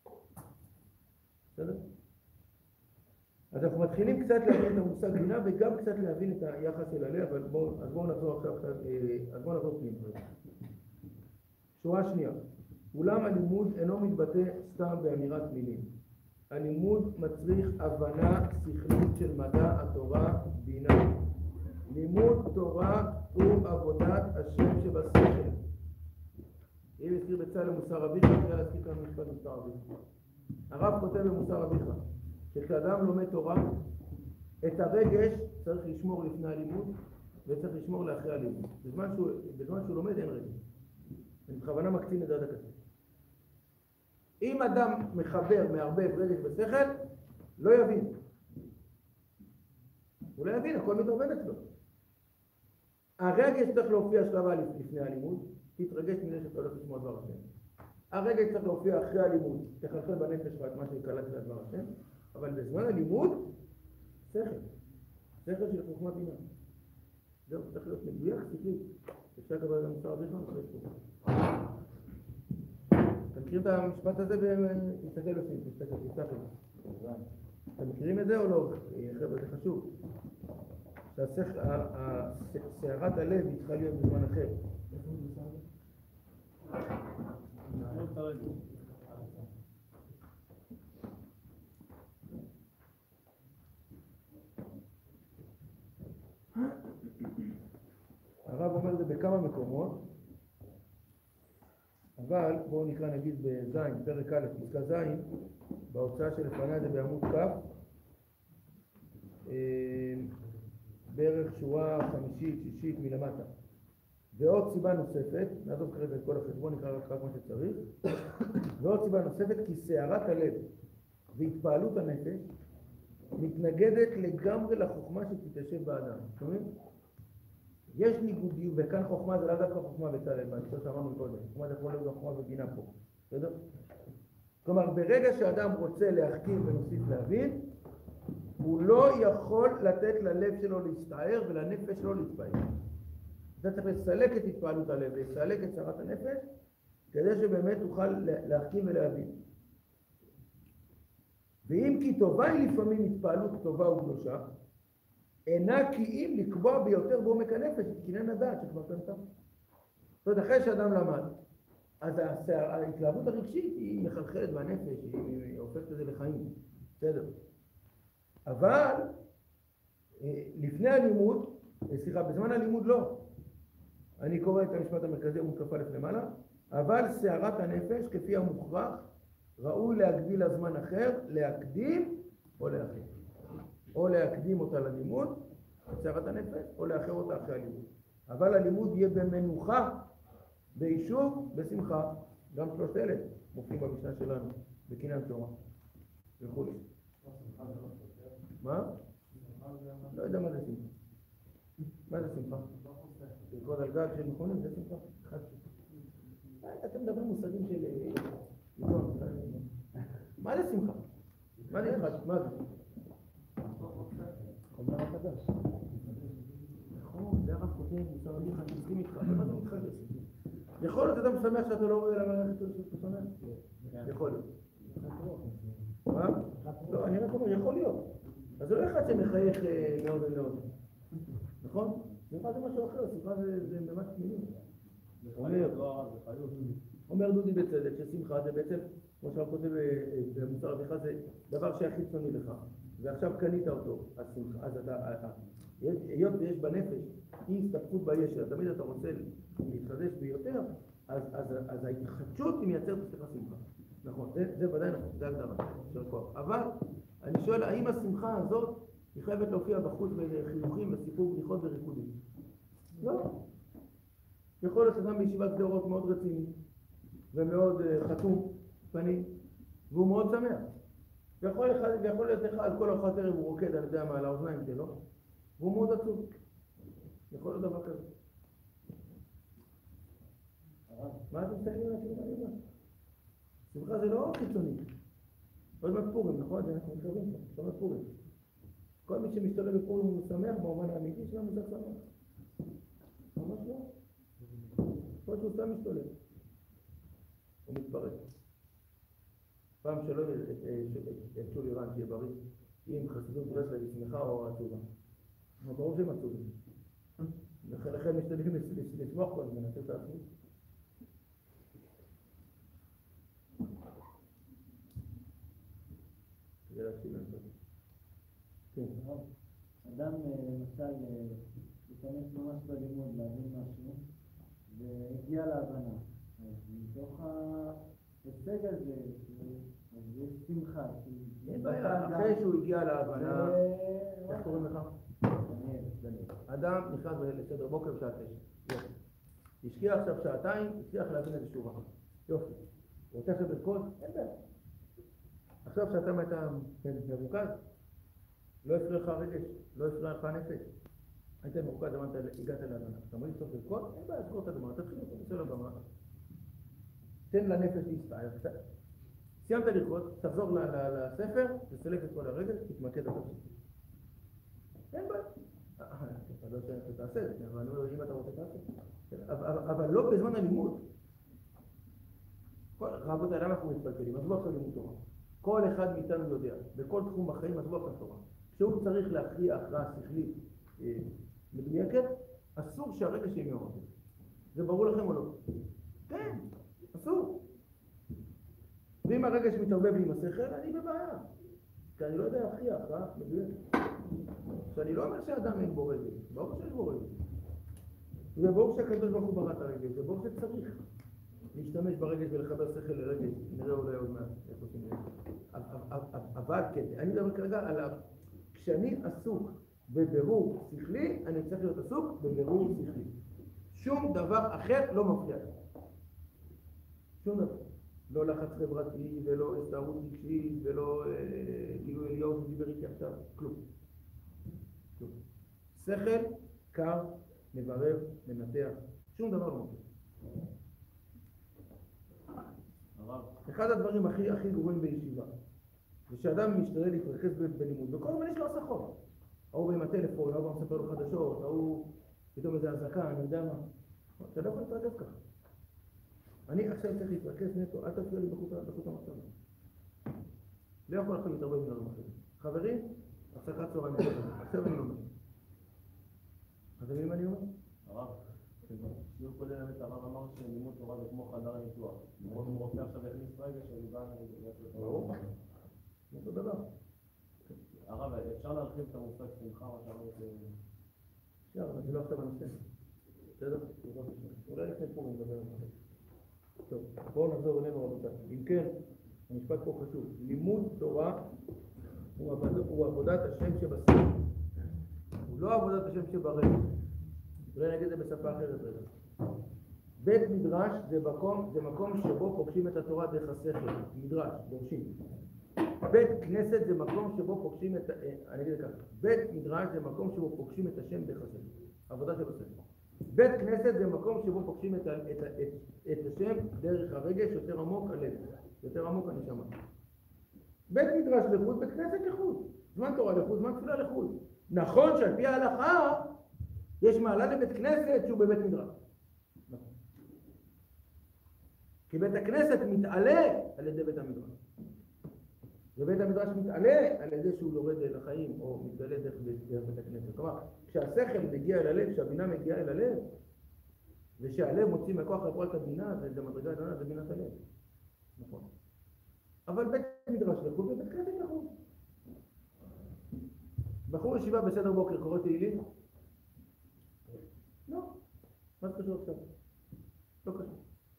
בסדר? אז אנחנו מתחילים קצת להבין את המושג בינה וגם קצת להבין את היחס אל הלב, אבל בואו נחזור עכשיו קצת, אז בואו נחזור פנים. שורה שנייה, אולם הלימוד אינו מתבטא סתם באמירת מילים. הלימוד מצריך הבנה שכלית של מדע התורה בינה. לימוד תורה הוא עבודת השם שבשכל. אם הזכיר בצלאל מוסר אביך, אני להזכיר כאן משפט מוסר אביך. הרב כותב במוסר אביך, שכשאדם לומד תורה, את הרגש צריך לשמור לפני הלימוד, וצריך לשמור לאחרי הלימוד. בזמן שהוא לומד אין רגש. אני בכוונה מקטין את דעת הקצה. אם אדם מחבר, מערבב רגש בשכל, לא יבין. הוא לא יבין, הכל מתערבב אצלו. הרגש צריך להופיע שלב א' לפני הלימוד, תתרגש מזה שאתה הולך לשמוע דבר השם. הרגש צריך להופיע אחרי הלימוד, תחלחל בנפש ואת מה שקלט של דבר השם, אבל בזמן הלימוד, שכל. שכל של חוכמה בינה. זהו, צריך להיות מדויק, שכלי. אפשר לקבל את המוסר אביך, אתה מכיר את המשפט הזה ותסתכל לפי, תסתכל. אתם מכירים את זה או לא? חבר'ה, זה חשוב. סערת הלב היא צריכה להיות בזמן אחר. הרב אומר את זה בכמה מקומות, אבל בואו נקרא נגיד בזין, פרק א', פסקה זין, בהוצאה שלפניה זה בעמוד כ', בערך שורה חמישית, שישית מלמטה. ועוד סיבה נוספת, נעזוב כרגע את כל החשבון, נקרא רק מה שצריך, ועוד סיבה נוספת, כי סערת הלב והתפעלות הנפש מתנגדת לגמרי לחוכמה שתתיישב באדם. שומעים? יש ניגודיות, וכאן חוכמה זה לא דווקא חוכמה בצלאל, ואני חושב שאמרנו קודם, חוכמה זה יכול להיות גם חוכמה בבינה פה, בסדר? כלומר, ברגע שאדם רוצה להחכים ונוסיף להבין, הוא לא יכול לתת ללב שלו להסתער ולנפש שלו להתפעל. אתה צריך לסלק את התפעלות הלב ולסלק את סערת הנפש, כדי שבאמת תוכל להחכים ולהבין. ואם כי טובה היא לפעמים התפעלות טובה וקדושה, אינה כי אם לקבוע ביותר בעומק הנפש את קניין הדעת שכבר פנתה. זאת אומרת, אחרי שאדם למד, אז ההתלהבות הרגשית היא מחלחלת מהנפש, היא הופכת את זה לחיים, בסדר. אבל לפני הלימוד, בזמן הלימוד לא. אני קורא את המשפט המרכזי המותקפה למעלה, אבל סערת הנפש כפי המוכרח ראוי להגביל לזמן אחר, להקדים או לאחר. או להקדים אותה ללימוד, את סערת הנפש, או לאחר אותה אחרי הלימוד. אבל הלימוד יהיה במנוחה, ביישוב, בשמחה. גם שלושת אלה מופיעים במשנה שלנו, בקניין תורה. וכו'. מה? לא יודע מה זה שמחה. מה זה שמחה? לרקוד על גג של מכונים, זה שמחה. אתם מדברים מושגים של עיתון. מה זה שמחה? מה זה שמחה? מה זה? חומר החדש. נכון, זה הרב כותב, מוסר אביך, אני מסכים איתך, מה זה מתחדש? יכול להיות אדם שמח שאתה לא רואה למערכת שאתה שמח? יכול להיות. מה? לא, אני רק אומר, יכול להיות. אז זה לא אחד שמחייך מאוד מאוד. נכון? שמחה זה משהו אחר, שמחה זה ממש פנימי. אומר דודי בצדק ששמחה זה בעצם, כמו שהרב כותב במוסר אביך, זה דבר שהכי חיצוני לך, ועכשיו קנית אותו, אז שמחה, אז אתה, היות ויש בנפש אי הסתפקות ביש, תמיד אתה רוצה להתחדש ביותר, אז ההתחדשות היא מייצרת אצלך שמחה. נכון, זה ודאי נכון, זה הגדרה של כוח. אבל אני שואל, האם השמחה הזאת היא חייבת להופיע בחוץ בחינוכים, בסיפור בדיחות וריקודים? לא. יכול להיות שאדם בישיבת שדרות מאוד רציני ומאוד חתום פנים, והוא מאוד שמח. ויכול להיות אחד על כל ארוחת ערב הוא רוקד, אני יודע מה, על האוזניים שלו, והוא מאוד עצוב. יכול להיות דבר כזה. מה אתם מסתכלים על הכלים האלה? שמחה זה לא חיצוני. עוד מעט פורים, נכון? אנחנו מתקרבים פה, עוד מעט פורים. כל מי שמשתלב בפורים הוא שמח במובן האמיתי שלנו זה שמח. ממש לא. עוד שהוא סתם משתולל. הוא מתפרק. פעם שלא את שולי רן שיהיה בריא, אם חסידות ברסלב היא שמחה או עצובה. אבל ברור שהם עצובים. לכן משתדלים לשמוח כל הזמן, נעשה את העצמות. כדי להקשיב להם טוב. כן. אדם למשל להיכנס ממש בלימוד, להבין משהו, והגיע להבנה. אז מתוך ההישג הזה, אז יש שמחה. אין בעיה, אחרי שהוא הגיע להבנה, איך קוראים לך? אדם נכנס לסדר בוקר בשעה 9. השקיע עכשיו שעתיים, הצליח להבין איזה שורה. יופי. הוא רוצה עכשיו לרקוד? אין בעיה. עכשיו שעתיים הייתה מרוכז, לא הפריע לך הרגש, לא הפריע לך הנפש. היית מרוכז, הגעת להבנה. אתה אומר לי סוף לרקוד? אין בעיה, סגור את הגמרא, תתחיל אותו, תצא לגמרא. תן לנפש להסתער. סיימת לרקוד, תחזור לספר, תסלק את כל הרגש, תתמקד על זה. אין בעיה. אתה לא תעשה את זה, אבל אני אומר, אם אתה רוצה תעשה. אבל לא בזמן הלימוד. רבותיי, למה אנחנו מתפלפלים? עזבו עכשיו לימוד תורה. כל אחד מאיתנו יודע, בכל תחום בחיים עזבו עכשיו תורה. כשהוא צריך להכריע הכרעה שכלית מדויקת, אסור שהרגש יהיה מעורב. זה ברור לכם או לא? כן, אסור. ואם הרגש מתערבב עם השכל, אני בבעיה. כי אני לא יודע להכריע הכרעה מדויקת. שאני לא אומר שאדם אין בו רגש, ברור שיש בו רגש. זה ברור שהקדוש ברוך הוא ברא את הרגש, זה ברור שצריך להשתמש ברגש ולחבר שכל לרגש, נראה אולי עוד מעט איך עושים את זה. אבל כן, אני מדבר כרגע על כשאני עסוק בבירור שכלי, אני צריך להיות עסוק בבירור שכלי. שום דבר אחר לא מפריע. שום דבר. לא לחץ חברתי ולא הסתערות רגשית ולא כאילו אליהו שדיבר איתי עכשיו, כלום. שכל, קר, מברר, מנתח, שום דבר לא מפריע. אחד הדברים הכי גרועים בישיבה זה שאדם משתדל להתרכז בלימוד וכל הזמן יש לו הסחות. ההוא עם הטלפון, ההוא מספר לו חדשות, ההוא פתאום איזה הזקה, אני יודע מה. אתה לא יכול להתרכז ככה. אני עכשיו צריך להתרכז נטו, אל תפריע לי בחוט המחשבה. לא יכול עכשיו להתערבב עם דברים אחרים. חברים, הפסקת צהריים עכשיו אני לומד. אז מי מה אני אומר? הרב, שיעור קודם האמת הרב אמר שלימוד תורה זה כמו חדר ניתוח. למרות הוא רוצה עכשיו להכניס רגע שאני בא ברור. זה אותו דבר. הרב, אפשר להרחיב את המושג שמחה, מה שאמרת? אפשר, אבל זה לא עכשיו הנושא. בסדר? אולי לפני פה נדבר על זה. טוב, בואו נחזור אלינו רבותיי. אם כן, המשפט פה חשוב. לימוד תורה הוא עבודת השם שבשכל. הוא לא עבודת השם שברגל. אולי נגיד את זה בשפה אחרת רגע. בית מדרש זה מקום שבו פוגשים את התורה דרך השכל. מדרש, דורשים. בית כנסת זה מקום שבו פוגשים את... אני אגיד ככה. בית מדרש זה מקום שבו פוגשים את השם דרך השכל. עבודה שבשכל. בית כנסת זה מקום שבו פוגשים את השם דרך הרגש יותר עמוק הלב. יותר עמוק הנשמה. בית מדרש לחוד, בית כנסת לחוד. זמן תורה לחוד, זמן תפילה לחוד. נכון שעל פי ההלכה יש מעלה לבית כנסת שהוא בבית מדרש. נכון. כי בית הכנסת מתעלה על ידי בית המדרש. ובית המדרש מתעלה על ידי שהוא יורד אל החיים, או מתגלה דרך בית הכנסת. כלומר, כשהשכל מגיע אל הלב, כשהבינה מגיעה אל הלב, ושהלב מוציא מהכוח לפועל את הבינה, זה מדרגה עליונה, זה בינת הלב. נכון. אבל בית מדרש לחוד ובית כנסת לחוד. בחור ישיבה בסדר בוקר קורא תהילים? לא. מה זה קשור עכשיו? לא קשור.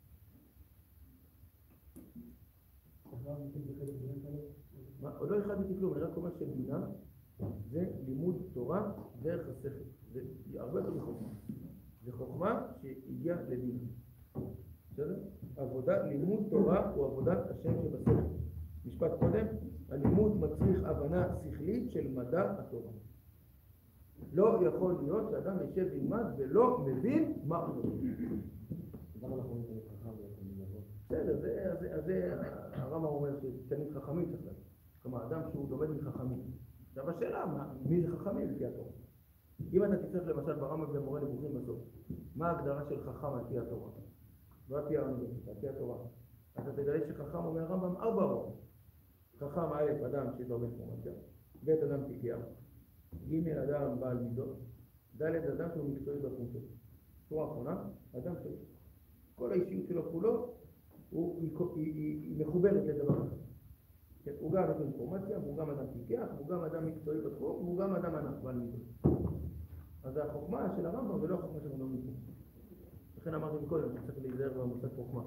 עוד לא החלטתי כלום, אני רק אומר שבינה זה לימוד תורה דרך השכל. זה הרבה יותר מחוכמה. זה חוכמה שהגיעה לבינה. בסדר? עבודה, לימוד תורה הוא עבודת השם שבשכל. משפט קודם, הלימוד מצריך הבנה שכלית של מדע התורה. לא יכול להיות שאדם ישב וילמד ולא מבין מה הוא מבין. למה אנחנו נותנים חכם ולבוא? בסדר, זה הרמב"ם אומר שתלמיד חכמים צריך לדעת. כלומר, אדם שהוא לומד מחכמים. עכשיו השאלה, מי זה חכמים לפי התורה? אם אתה תצטרך למשל ברמב"ם במורה נבוכים בסוף, מה ההגדרה של חכם על פי התורה? לא על פי האוניברסיטה, על פי התורה. אתה תגלה שחכם אומר הרמב"ם 4 רמות. חכם א', אדם שיש לו הרבה אינפורמציה, ב', אדם פיקח, ג', אדם בעל מידות, ד', אדם שהוא מקצועי בתחום שלו. שורה אחרונה, אדם שכל האישיות שלו כולו היא מחוברת לדבר אחד. הוא גם יש לו אינפורמציה, והוא גם אדם פיקח, והוא גם אדם מקצועי בתחום, והוא גם אדם ענק בעל מידות. אז החוכמה של הרמב"ם זה לא החוכמה של הרמב"ם. לכן אמרתי מקודם, צריך להיזהר במושג חוכמה.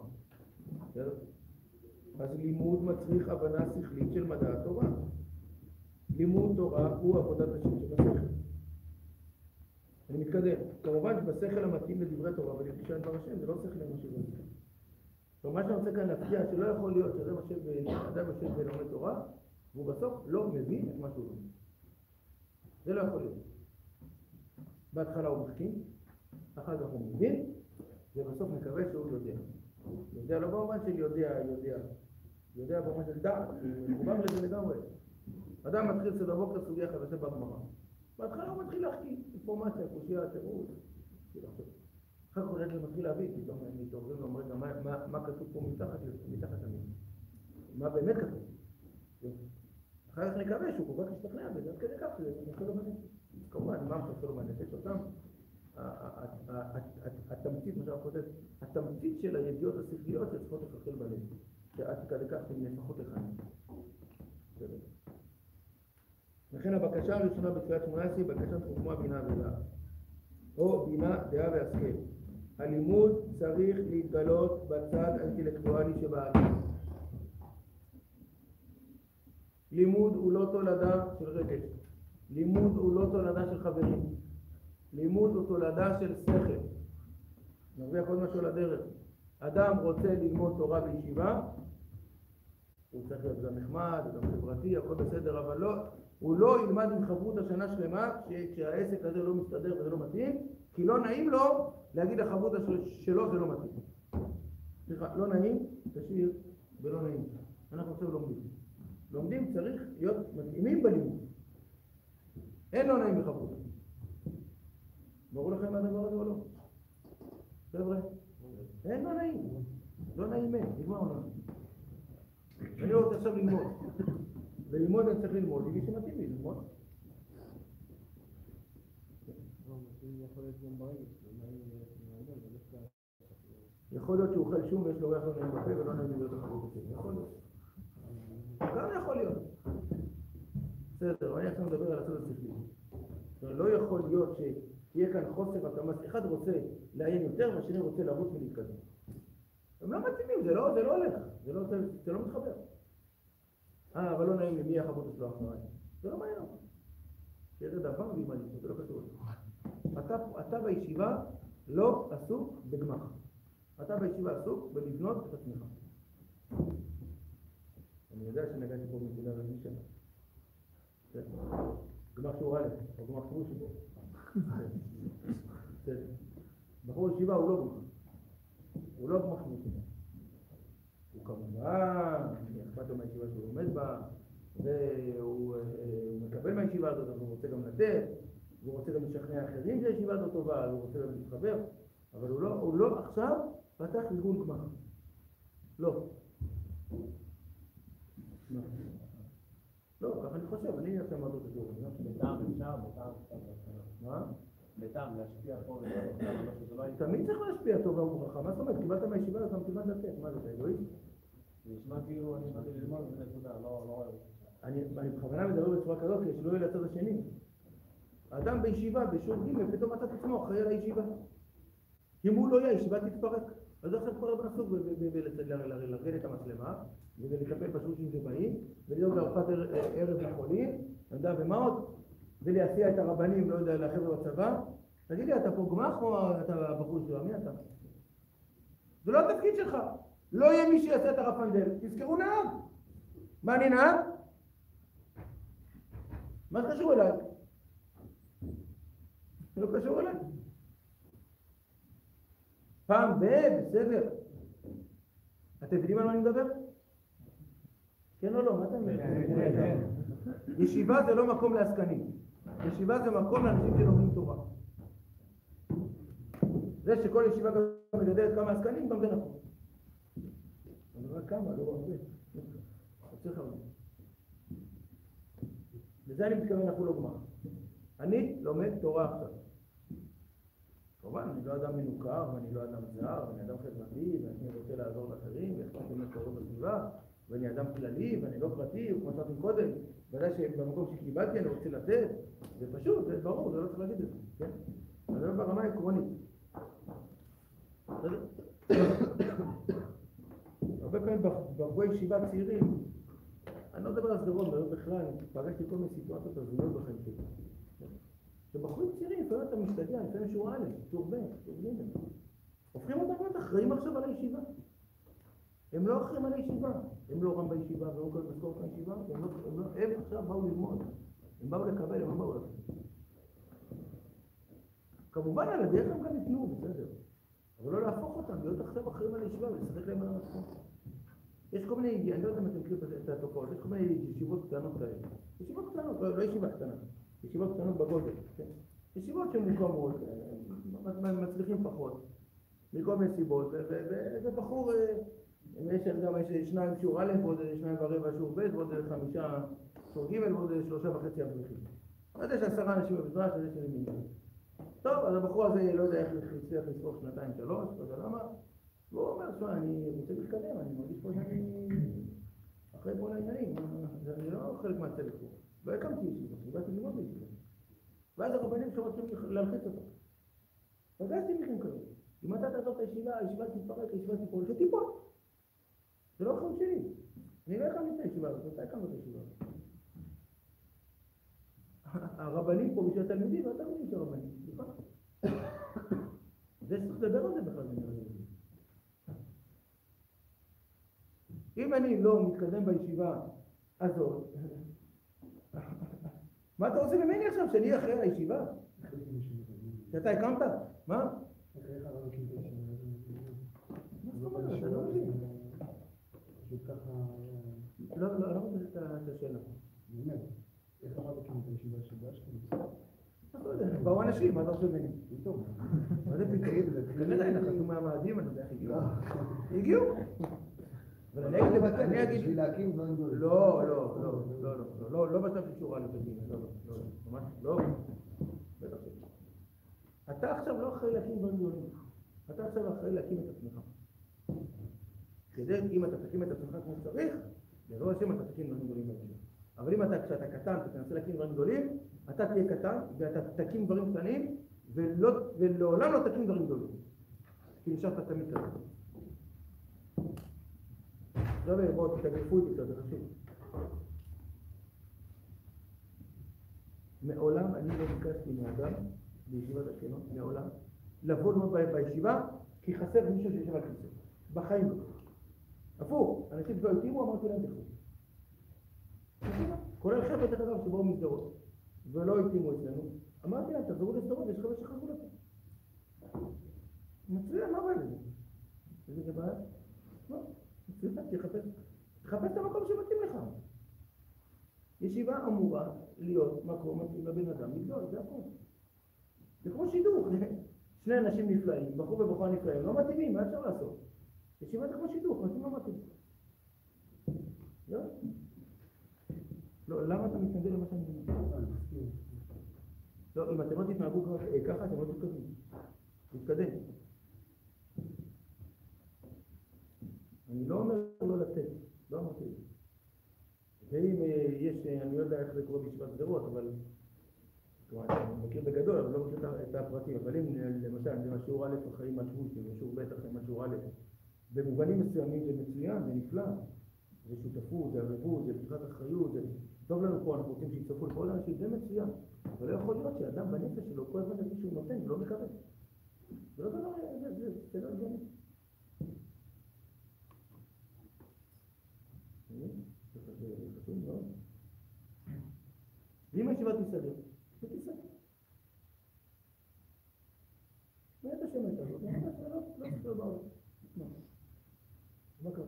אז לימוד מצריך הבנה שכלית של מדע התורה. לימוד תורה הוא עבודת השם שבשכל. אני מתקדם. כמובן שבשכל המתאים לדברי תורה ולפגישה דבר השם, זה לא שכל למשהו בזה. מה שאני רוצה כאן להפתיע, שלא יכול להיות שאדם יושב ולומד תורה, והוא בסוף לא מבין את מה שהוא לומד. זה לא יכול להיות. בהתחלה הוא מחכים, אחר כך הוא מבין, ובסוף מקווה שהוא יודע. יודע לא במובן של יודע במובן של דעת, הוא מחובר לזה לגמרי. אדם מתחיל סדר בוקר סוגיה חדשה בגמרא. בהתחלה הוא מתחיל להחכיא אינפורמציה, קושיה, תירוץ. אחר כך הוא מתחיל להבין, פתאום מתעוררים לו, רגע, מה כתוב פה מתחת המילה? מה באמת כתוב? אחר כך נקווה שהוא כל כך ישתכנע, וגם כדי כך זה מחכה לו בנפש. כמובן, מה מחכה לו בנפש? אותם, התמצית, מה שאנחנו כותב, התמצית של הידיעות השכליות שצריכות לחלחל בלב, שעד כדי כך הן נהפכות לחיים. לכן הבקשה הראשונה בתפילת 18 היא בקשת חוכמה, בינה ודעת, או בינה, דעה והשכל. הלימוד צריך להתגלות בצד האינטלקטואלי שבאדם. לימוד הוא לא תולדה של רגש. לימוד הוא לא תולדה של חברים. לימוד הוא תולדה של שכל. נרוויח עוד משהו לדרך. אדם רוצה ללמוד תורה בישיבה, הוא צריך להיות גם נחמד, גם חברתי, הכל בסדר, אבל לא, הוא לא ילמד עם חברות השנה שלמה כשהעסק הזה לא מסתדר וזה לא מתאים, כי לא נעים לו להגיד לחברות שלו זה לא מתאים. סליחה, לא נעים, תשאיר ולא נעים. אנחנו עכשיו לומדים. לומדים צריך להיות מתאימים בלימוד. אין לא נעים בחברות. ברור לכם מה הדבר הזה או לא? חבר'ה, אין לא נעים. לא נעים אין, נגמר לא נעים. אני רוצה עכשיו ללמוד. וללמוד אני צריך ללמוד, אם מישהו מתאים לי ללמוד. יכול להיות שהוא אוכל שום ויש לו ריח לא נעים בפה ולא נעים להיות החברות שלי. יכול להיות. גם יכול להיות. בסדר, אני עכשיו מדבר על הצד השכלי. לא יכול להיות שיהיה כאן חוסר התאמה. אחד רוצה לעיין יותר והשני רוצה לרוץ ולהתקדם. הם לא מתאימים, זה לא הולך. זה לא מתחבר. אבל לא נעים לי מי החברות שלו אחריי. זה לא מעניין. זה דבר וימני, זה לא קשור. אתה בישיבה לא עסוק בגמח. אתה בישיבה עסוק בלבנות את עצמך. אני יודע שנגעתי פה בנקודה רביעית שלה. גמח שיעור א', או גמח פרושי. בחור ישיבה הוא לא גמח. הוא לא גמח פרושי. הוא כמובן, אכפת לו מהישיבה שהוא לומד בה, והוא מקבל מהישיבה הזאת, אבל הוא רוצה גם לתת, והוא רוצה גם לשכנע אחרים שהישיבה הזאת טובה, והוא רוצה גם להתחבר, אבל הוא לא עכשיו פתח ארגון גמח. לא. לא, ככה אני חושב, אני עכשיו אמרתי את השיעור. בטעם אפשר, בטעם קצת בהתחלה. מה? בטעם להשפיע פה, זה לא הייתה. תמיד צריך להשפיע טוב וברכה. מה זאת אומרת? קיבלת מהישיבה, אז גם קיבלת לתת. מה זה, אתה אגואיסט? זה נשמע כאילו אני באתי ללמוד וזה נקודה, לא רואה. אני בכוונה מדבר בצורה כזאת, כדי שלא יהיה לצד השני. האדם בישיבה, בשיעור ג' פתאום מצא את עצמו אחראי על הישיבה. אם הוא לא יהיה, הישיבה תתפרק. אז עכשיו כל הזמן עסוק לארגן את המצלמה, ולטפל בשו"שים שבאים, ולדאוג לארוחת ערב לחולים, נדע ומה עוד, ולהסיע את הרבנים, לא יודע, לחבר'ה בצבא. תגיד לי, אתה פה גמח או אתה בחור שלו? מי אתה? זה לא התפקיד שלך. לא יהיה מי שיעשה את הרפנדל. תזכרו נהג. מה אני נהג? מה זה קשור אליי? זה לא קשור אליי. פעם בסדר. אתם יודעים על מה אני מדבר? כן או לא? מה אתם מדברים? ישיבה זה לא מקום לעסקנים. ישיבה זה מקום לאנשים שלומדים תורה. זה שכל ישיבה גם מגדלת כמה עסקנים, גם זה נכון. אני אומר כמה, לא הרבה. צריך הרבה. לזה אני מתכוון אנחנו לא גמר. אני לומד תורה עכשיו. כמובן, אני לא אדם מנוכר, ואני לא אדם זר, ואני אדם חברתי, ואני רוצה לעזור לאחרים, ואכפת לי קרוב בסביבה, ואני אדם כללי, ואני לא פרטי, וכמו שאמרתי קודם, ודאי שבמקום שקיבלתי אני רוצה לתת, זה פשוט, זה ברור, זה לא צריך להגיד את זה, כן? אבל זה לא ברמה העקרונית. הרבה פעמים בחורי ישיבה צעירים, אני לא מדבר על סדרות, אבל בכלל, פגשתי כל מיני סיטואציות הזויות בחיים שלי. שבחורים צעירים, לפעמים אתה משתגע, לפעמים שיעור א', שיעור ב', שיעור ג'. הופכים אותם להיות אחראים עכשיו על הישיבה. הם לא אחראים על הישיבה. הם לא רם בישיבה, והם לא קוראים משכורת בישיבה, הם עכשיו באו ללמוד. הם באו לקבל, הם לא באו לקבל. כמובן על הדרך הם גם יתנו, בסדר. אבל לא להפוך אותם, להיות עכשיו אחראים על הישיבה ולשחק להם על המצפון. יש כל מיני, אני לא יודע אם אתם מכירים את התופעות, יש כל מיני ישיבות קטנות כאלה. ישיבות קטנות, לא ישיבה קטנה. ישיבות קטנות בגודל, כן? ישיבות שמוקמות, מצליחים פחות, מכל מיני סיבות, וזה בחור, יש גם שניים שיעור א', ועוד שניים ורבע שיעור ב', ועוד 5 שיעור ג', ועוד 3.5 אברכים. אז יש 10 אנשים במדרש, אז יש לי מיליון. טוב, אז הבחור הזה לא יודע איך להצליח לספור 2-3, לא יודע למה, והוא אומר, שמע, אני רוצה להתקדם, אני מרגיש פה שאני אחרי כל העניינים, אני לא חלק מהצוות פה. לא הקמתי ישיבה, הגעתי ללמוד בישיבה. ואז הרבנים שרוצים להלחיץ אותו. פגשתי מכם כזה. אם אתה תעזוב את הישיבה, הישיבה תתפרק, הישיבה תיפול, שתיפול. זה לא אחריות שלי. אני לא הקמתי את הישיבה הזאת, אתה הקמת את הישיבה הזאת. הרבנים פה בשביל התלמידים, והתלמידים של הרבנים. סליחה. זה שצריך לדבר על זה בכלל. אם אני לא מתקדם בישיבה הזאת, מה אתה רוצה ממני עכשיו? שאני אהיה אחרי הישיבה? שאתה הקמת? מה? איך הרב הקים את הישיבה? מה זאת אומרת? אתה לא מבין. פשוט ככה... לא, לא רוצה את השאלה. באמת, איך הרב הקים את הישיבה של באשקלון? לא יודע, באו אנשים, מה אתה רוצה ממני? פתאום. מה זה פתאום? כנראה נחתו מהמאדים, אני יודע איך הגיעו. הגיעו. אבל אני אגיד... בשביל להקים דברים גדולים. לא בשלב של שיעור א' וג', לא, ממש לא. בטח שלא. אתה עכשיו לא אחראי להקים דברים גדולים. אתה עכשיו אחראי להקים את עצמך. כדי, אם אתה תקים את עצמך כמו שצריך, בעזרת השם אתה תקים דברים גדולים בישיבה. אבל אם כשאתה קטן, אתה תנסה להקים דברים גדולים, אתה תהיה קטן ואתה תקים דברים קטנים, ולעולם לא תקים דברים גדולים. כי נשארת תמיד כזה. עכשיו בואו תגרפו איתי קצת, זה חשוב. מעולם אני לא ביקשתי מאדם בישיבת אשקלון, מעולם, לבוא ללמוד בישיבה כי חסר מישהו שישב על כיסא. בחיים לא. הפוך, אנשים כבר התאימו, אמרתי להם תחזרו. כולל חבר'ה דרך אגב שבאו מסדרות ולא התאימו אצלנו, אמרתי להם תחזרו לסדרות ויש חבר'ה שחזרו לפה. מצוין, מה בא לזה? איזה בעיה? לא. תחפש את המקום שמתאים לך. ישיבה אמורה להיות מקום מתאים לבן אדם לגדול, זה הכל. זה כמו שידוך, שני אנשים נפלאים, בחור ובחורה נפלאים, לא מתאימים, מה אפשר לעשות? ישיבה זה כמו שידוך, מתאים לא מתאים. לא? לא, למה אתה מתנגד למה שאני אומר? אני מסכים. לא, אם אתם לא תתנהגו ככה, אתם לא תתקדמו. תתקדם. אני לא אומר לא לתת, לא אמרתי את זה. ואם יש, אני לא יודע איך זה קורה בישיבת שדרות, אבל אני מכיר בגדול, אבל לא מכיר את הפרטים. אבל אם למשל, זה שיעור א' החיים השבוסים, שיעור ב' החיים השיעור א', במובנים מסוימים זה מצוין, זה נפלא. זה שותפות, זה ערבות, זה לקיחת אחריות, זה טוב לנו פה, אנחנו רוצים שיצטרפו לכל האנשים, זה מצוין. אבל לא יכול להיות שאדם בנפש שלו כל הזמן יגיד שהוא נותן ולא מקבל. זה לא דבר, זה לא הגיוני. זה חשוב מאוד. ואם הישיבה תסתדר, זה תסתדר. מה את השם הייתה? לא תסתדר בעולם. מה קרה?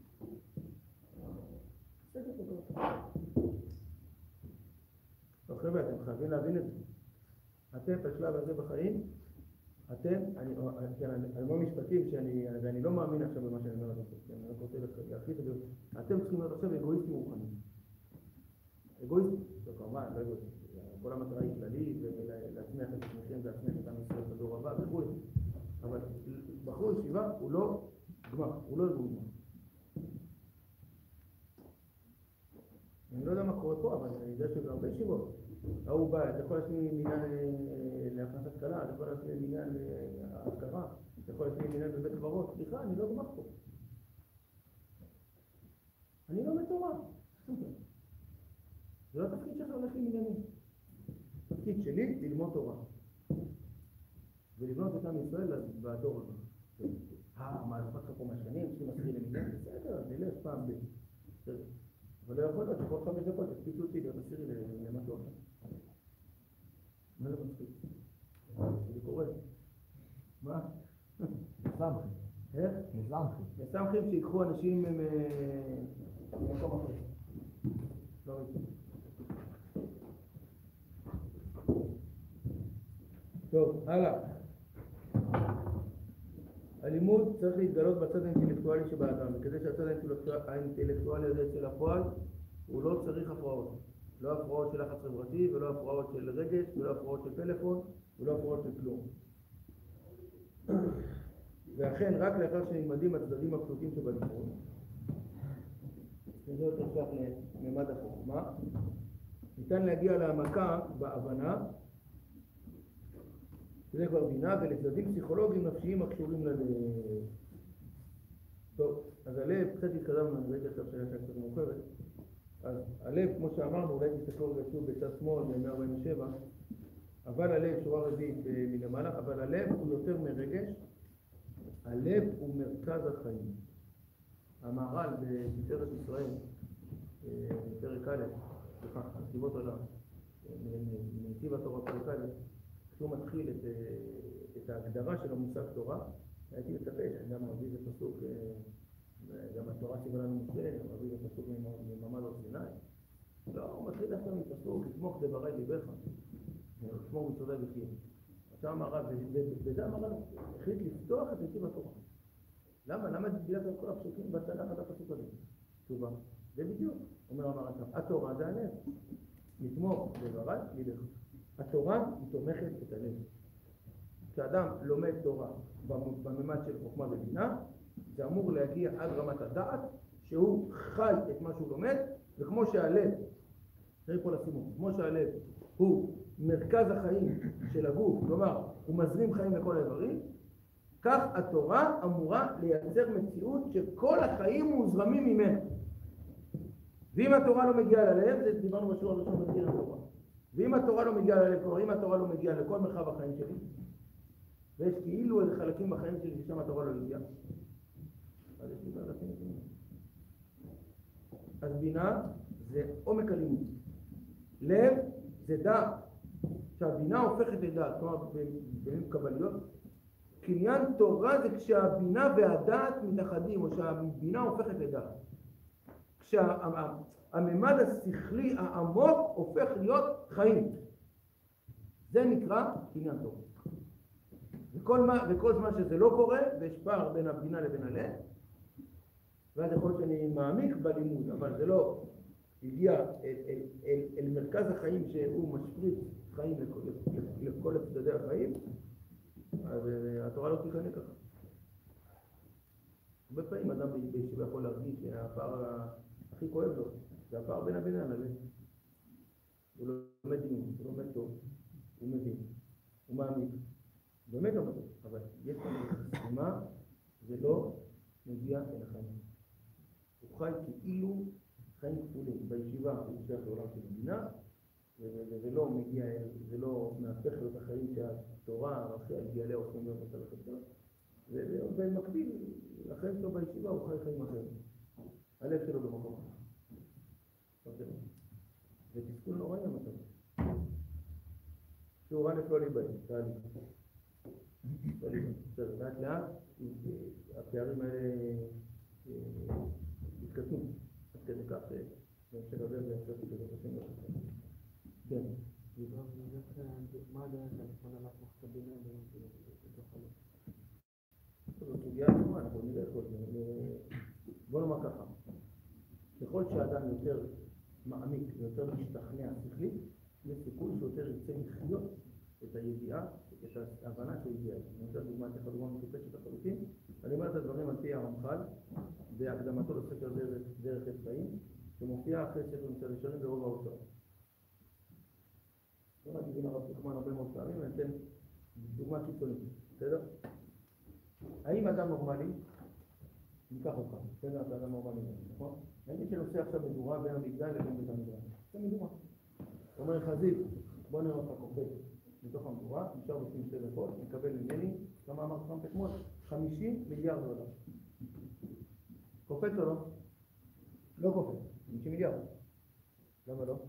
טוב חבר'ה, אתם חייבים להבין את זה. אתם בשלב הזה בחיים, אתם, אני אומר משפטים ואני לא מאמין עכשיו במה שאני אומר לכם, אני רק רוצה להכניס את זה. אתם צריכים להיות עכשיו אגואיסטים מוכנים. אגואיסטים, זה כמובן, לא אגואיסטים. כל המטרה היא כללית, ולהצמיח את עצמכם, להצמיח את עם ישראל בדור הבא וכו'. אבל בחור ישיבה הוא לא גמר, הוא לא ארגון גמר. אני לא יודע מה קורה פה, אבל אני יודע שזה הרבה ישיבות. הוא בא, אתה יכול להשמיע מניין להכנסת השכלה, אתה יכול להשמיע מניין להשכרה, אתה יכול להשמיע מניין בבית קברות. סליחה, אני לא גמר פה. אני לא מטורף. זה לא תפקיד שלך הולך לי מניינים. תפקיד שלי ללמוד תורה. ולבנות את עם ישראל בדור הזה. מה, אני אכפת לך פה מהשנים, צריכים להסביר למניין? בסדר, נלך פעם ב... אבל לא יכול להיות שכל 5 דקות תקפיצו אותי להיות אסירי למשהו אחר. מה זה מצחיק? זה קורה. מה? מסמכים. איך? מסמכים. מסמכים שיקחו אנשים ממקום אחר. לא ראיתי. טוב, הלאה. הלימוד צריך להתגלות בצד האינטלקטואלי שבאדם, וכדי שהצד האינטלקטואלי הזה יצא לפועל, הוא לא צריך הפרעות. לא הפרעות של לחץ חברתי, ולא הפרעות של רגש, ולא הפרעות של טלפון, ולא הפרעות של כלום. ואכן, רק לאחר שנלמדים הצדדים הפשוטים שבלימוד, זה יותר שייך לממד החוכמה, ניתן להגיע להעמקה בהבנה, שזה כבר בינה, ולצדדים פסיכולוגיים נפשיים הקשורים ללב. טוב, אז הלב, קצת התקדמנו, אני ראיתי עכשיו שאלה קצת מאוחרת. אז הלב, כמו שאמרנו, אולי תסתכלו שוב בצד שמאל, ב-147, אבל הלב, שורה רביעית מלמעלה, אבל הלב הוא יותר מרגש, הלב הוא מרכז החיים. המהר"ל בתפארת ישראל, פרק א', סליחה, נתיבות עולם, מנתיב התורה פרק א', כשהוא מתחיל את ההגדרה של המושג תורה, הייתי מצפה, אני גם מביא את הפסוק, גם התורה ציווה לנו משה, מביא את הפסוק ממעמד הר סיני. לא, הוא מתחיל דווקא מפסוק, לתמוך דברי ליבך, לשמור מצווי וחיה. עכשיו המהר"ל, וזה המהר"ל החליט לפתוח את נתיב התורה. למה? למה דילגת על כל הפסוקים בצלם עד הפסוק הזה? תשובה. זה בדיוק, אומר המהר"ל. התורה זה הלב. לתמוך דברי ליבך. התורה היא תומכת את הלב. כשאדם לומד תורה בממד של חוכמה ובינה, זה אמור להגיע עד רמת הדעת, שהוא חי את מה שהוא לומד, וכמו שהלב, תראי פה לסימון, כמו שהלב הוא מרכז החיים של הגוף, כלומר, הוא מזרים חיים לכל האיברים, כך התורה אמורה לייצר מציאות שכל החיים מוזרמים ממנו. ואם התורה לא מגיעה ללב, זה דיברנו בשיעור הראשון בקיר התורה. ואם התורה לא מגיעה ללב, כלומר, אם התורה לא מגיעה לכל מרחב החיים שלי, ויש כאילו איזה חלקים בחיים שלי ששם התורה לא הגיעה, אז יש לי בעיה לשים את זה. אז בינה זה עומק הלימוד. לב זה דעת. שהבינה הופכת לדעת, כלומר, במילים קבליות, קניין תורה זה כשהבינה והדעת מתאחדים, או שהבינה הופכת לדעת. כשהממד השכלי העמוק הופך להיות חיים. זה נקרא קניין תורה. וכל זמן שזה לא קורה, ויש פער בין הבינה לבין הלב, ואז יכול להיות שאני מעמיק בלימוד, אבל זה לא הגיע אל מרכז החיים שהוא משפריץ חיים לכל צדדי החיים, אז התורה לא תיכנס ככה. הרבה פעמים אדם בישיבה יכול להרגיש שהפער הכי כואב לו, זה הפער בין הביניים לבין. הוא לומד דין, הוא לומד טוב, הוא מבין, הוא מאמין, באמת לא מבין, אבל יש לנו חסימה, זה לא מגיע אל החיים. הוא חי כאילו חיים כפולים. בישיבה הוא שייך לעולם של מדינה, וזה לא מגיע, זה לא מהפך לו את החיים שהתורה, הערכיה, הגיעה אליה, עושים להיות מצב החיים. ובמקביל, החיים שלו בישיבה הוא חי חיים אחרים. הלב שלו במקום אחר. זה תסכול נוראי המצב. שהוא רע לא להיבאים, תהליך. לאט לאט, הפערים האלה התקטנו. עד כדי כך שבהמשך הדרך ויעשה את זה בשם לשם. כן. מה הדרך הנכונה להפוך את הביניים בתוך הלב? זו סוגיה עצמה, אנחנו נראה כל זה. בוא נאמר ככה, ככל שאדם יותר מעמיק ויותר משתכנע שכלית, יש סיכוי שיותר יצא לחיות את הידיעה, את ההבנה של הידיעה. אני רוצה דוגמה, תכף דוגמה מטופשת לחלוטין. אני אומר את הדברים על פי הרמח"ל, בהקדמתו לספר דרך עץ חיים, שמופיע אחרי ספר מצד ישרים ברוב ההוצאות. לא נגיד עם הרב תחמן הרבה מאוד פעמים, אני אתן דוגמה קיצונית, בסדר? האם אדם נורמלי, ניקח אותך, בסדר? אתה אדם נורמלי, נכון? האם שנוסע עכשיו מדורה בין המגדל לבין בית המדרש? זה מדורה. הוא אומר לך, זיו, בוא נראה אותך קופץ מתוך המדורה, נשאר בפנים 2 דקות, נקבל ממני, כמה אמר טראמפ אתמול? 50 מיליארד דולר. קופץ או לא? לא קופץ, 50 מיליארד. למה לא?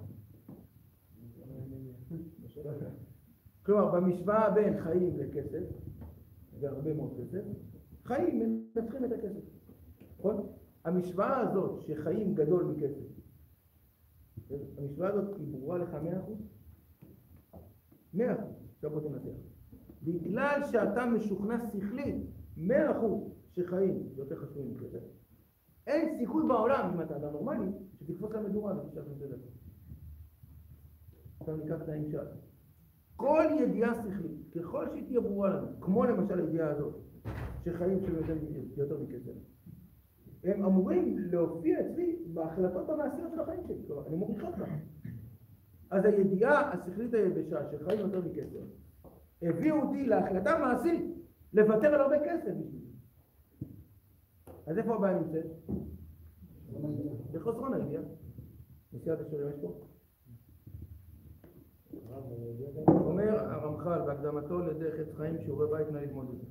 כלומר, במשוואה בין חיים לכסף, והרבה מאוד כסף, חיים מנצחים את הכסף. נכון? המשוואה הזאת שחיים גדול מכסף, המשוואה הזאת היא ברורה לך 100%? 100%. עכשיו בוא תנתח. בגלל שאתה משוכנע שכלית 100% שחיים יותר חשובים מכסף, אין סיכוי בעולם, אם אתה אדם נורמלי, שתקפוץ למדורה ותשאר בסדר. עכשיו ניקח את האנשל. כל ידיעה שכלית, ככל שהיא תהיה ברורה לנו, כמו למשל הידיעה הזאת, שחיים יותר מכסף, הם אמורים להופיע אצלי בהחלטות המעשיות של החיים שלי. כלומר, אני מוכיח אותם. אז הידיעה השכלית היבשה שחיים יותר מכסף, הביאו אותי להחלטה מעשית לוותר על הרבה כסף בשבילי. אז איפה הבעיה נמצאת? בחוסרון הידיעה. נשיאת ישרים יש פה? אומר הרמח"ל בהקדמתו לדרך עץ חיים שיעורי בית נא ללמוד את זה.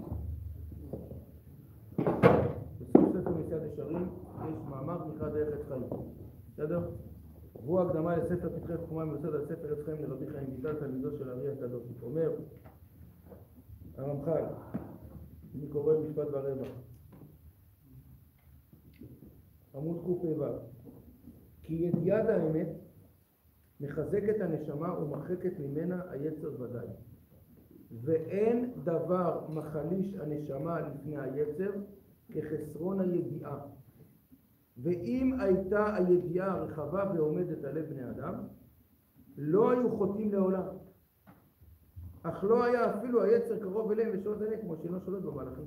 בסוף ספר נשיאת ישרים יש מאמר נקרא דרך עץ חיים. בסדר? והוא הקדמה לספר פתחי חוכמה מיוסד על ספר עץ חיים לרבי חיים ויטל תלמידו של ארי הקדוש. אומר הרמח"ל, אני קורא משפט ברבע, עמוד קפ"ו, כי ידיעת האמת מחזקת הנשמה ומרחקת ממנה היצר ודאי, ואין דבר מחליש הנשמה לפני היצר כחסרון הידיעה. ואם הייתה הידיעה רחבה ועומדת על לב בני אדם, לא היו חוטאים לעולם, אך לא היה אפילו היצר קרוב אליהם ושולט עליהם כמו שאינו שולט במלאכים.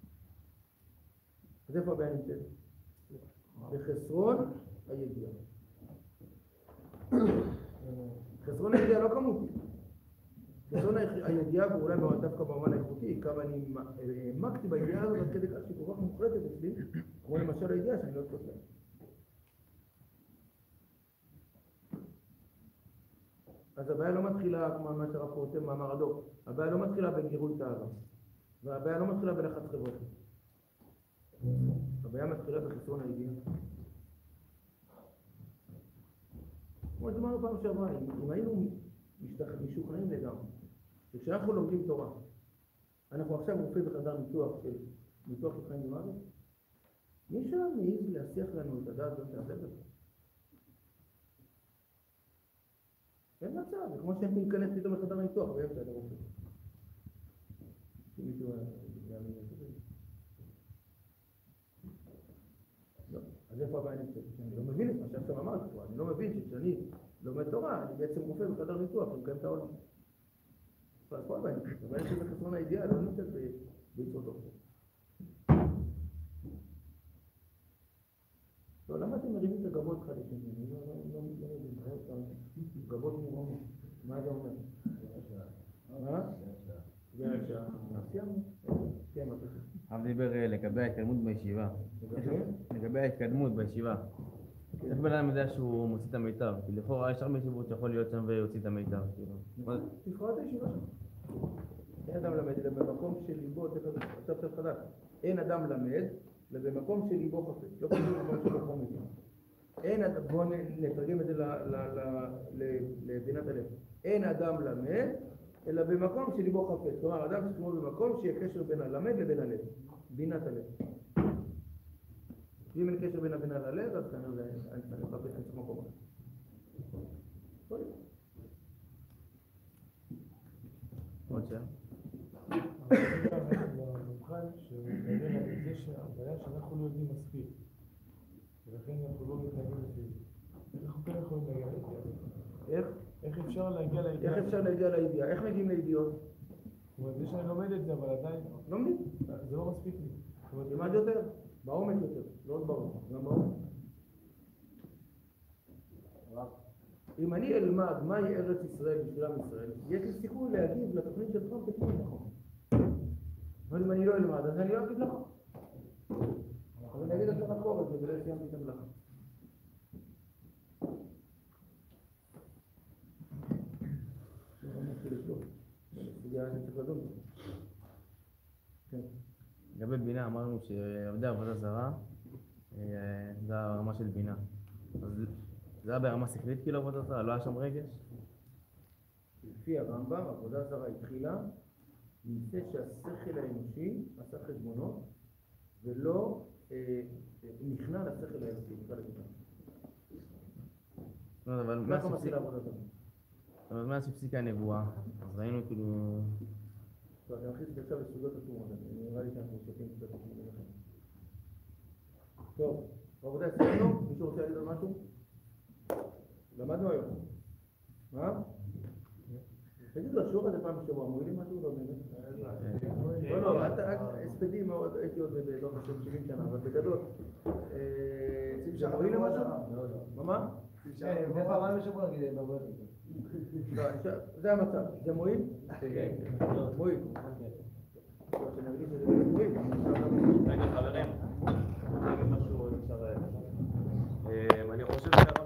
אז איפה הבעיה נמצאת? בחסרון הידיעה. חסרון הידיעה לא כמותי. חסרון הידיעה ואולי דווקא במובן האיכותי, כמה אני העמקתי בידיעה הזאת עד כדי כך שהיא כל כך מוחלטת אצלי, כמו למשל הידיעה שאני לא אצלח להם. אז הבעיה לא מתחילה, כמו מה שהרב כותב מאמר הדוק, הבעיה לא מתחילה בגירוי תאווה, והבעיה לא מתחילה בלחץ חברתי. הבעיה מתחילה בחסרון הידיעה. כמו שאמרנו פעם שעברה, אם היינו משוכנעים לגמרי, וכשאנחנו לומדים תורה, אנחנו עכשיו רופאים בחדר ניתוח של ניתוח של חיים ומוות, מי שם מעז להסיח לנו את הדעת ואין תעשה את זה? אין מצב, זה כמו שאתם להיכנס פתאום לחדר ניתוח באמצע את הרופאים. שמישהו יאמין את זה. לא, אז איפה הבעיה נמצאת? אני לא מבין את מה שעכשיו אמרתי פה, אני לא מבין שכשאני לומד תורה, אני בעצם רופא בחדר ניתוח, אני מקיים את העולם. אז פה הבעיה נמצאת, הבעיה נמצאת בחסרון הידיעה, לא נמצאת ביצרות אופן. לא, למה אתם מרימים את הגבות אחד לשני? אני לא מבין, גבות מורמות, מה זה אומר? מה? זה השעה. סיימנו? כן, מה פשוט? הרב דיבר לגבי ההתקדמות בישיבה. לגבי ההתקדמות בישיבה. איך בן אדם יודע שהוא מוציא את המיטב? כי לכאורה יש הרבה ישיבות שיכול להיות שם ויוציא את המיטב. תבחר את הישיבה שם. אין אדם למד, אלא במקום של ליבו, עכשיו קצת חדש. אין אדם למד, אלא במקום של ליבו חפץ. לא קשור במקום שלו חומץ. בואו נתרגם את זה לבינת הלב. אין אדם למד, אלא במקום של ליבו חפץ. כלומר, אדם שכמו במקום שיהיה קשר בין הלמד לבין הלב. בינת הלב. ואם אין קשר בין הבינה ללב, אז כנראה אני צריך מקום אחר. עוד שעה. במבחן שמדבר על זה שהבעיה שאנחנו לא יודעים מספיק ולכן אנחנו לא מתנגדים לזה. אנחנו כן יכולים להגיע לידיעה. איך אפשר להגיע לידיעה? איך אפשר להגיע לידיעה? איך מגיעים לידיעות? זאת אומרת, זה שאני לומד את זה, אבל עדיין לומדים. זה לא מספיק לי. תלמד יותר, בעומק יותר, לא עוד בעומק, גם בעומק. אם אני אלמד מהי ארץ ישראל בשביל עם ישראל, יש לי סיכוי להגיב לתוכנית של טראמפ בכלל נכון. אבל אם אני לא אלמד, אז אני לא אגיד נכון. אבל אני אגיד לך לחקור את זה ולא סיימתי את המלאכה. לגבי בינה אמרנו שעבדי עבודה זרה זה הרמה של בינה. אז זה היה ברמה שכלית כאילו עבודה זרה? לא היה שם רגש? לפי הרמב"ם, עבודה זרה התחילה מזה שהשכל האנושי עשה חשבונות ולא נכנע לשכל האנושי. אבל מה שפסיקה הנבואה? אז ראינו כאילו... טוב, אני מכניס עכשיו לסוגיות עצומות, נראה לי שאנחנו שותים קצת לכם. טוב, עבודה אצלנו, מישהו רוצה להגיד על משהו? למדנו היום. מה? תגידו, השיעור הזה פעם בשבוע, מועילים משהו? לא באמת? לא, הספדים מאוד, הייתי עוד לא חושב 70 שנה, אבל בגדול. מועילים משהו? מה? כן, זה פעם בשבוע נגיד, זה המצב, זה מועיל? כן. מועיל. שנרגיש שזה מועיל. רגע חברים, אני אגיד משהו, אני חושב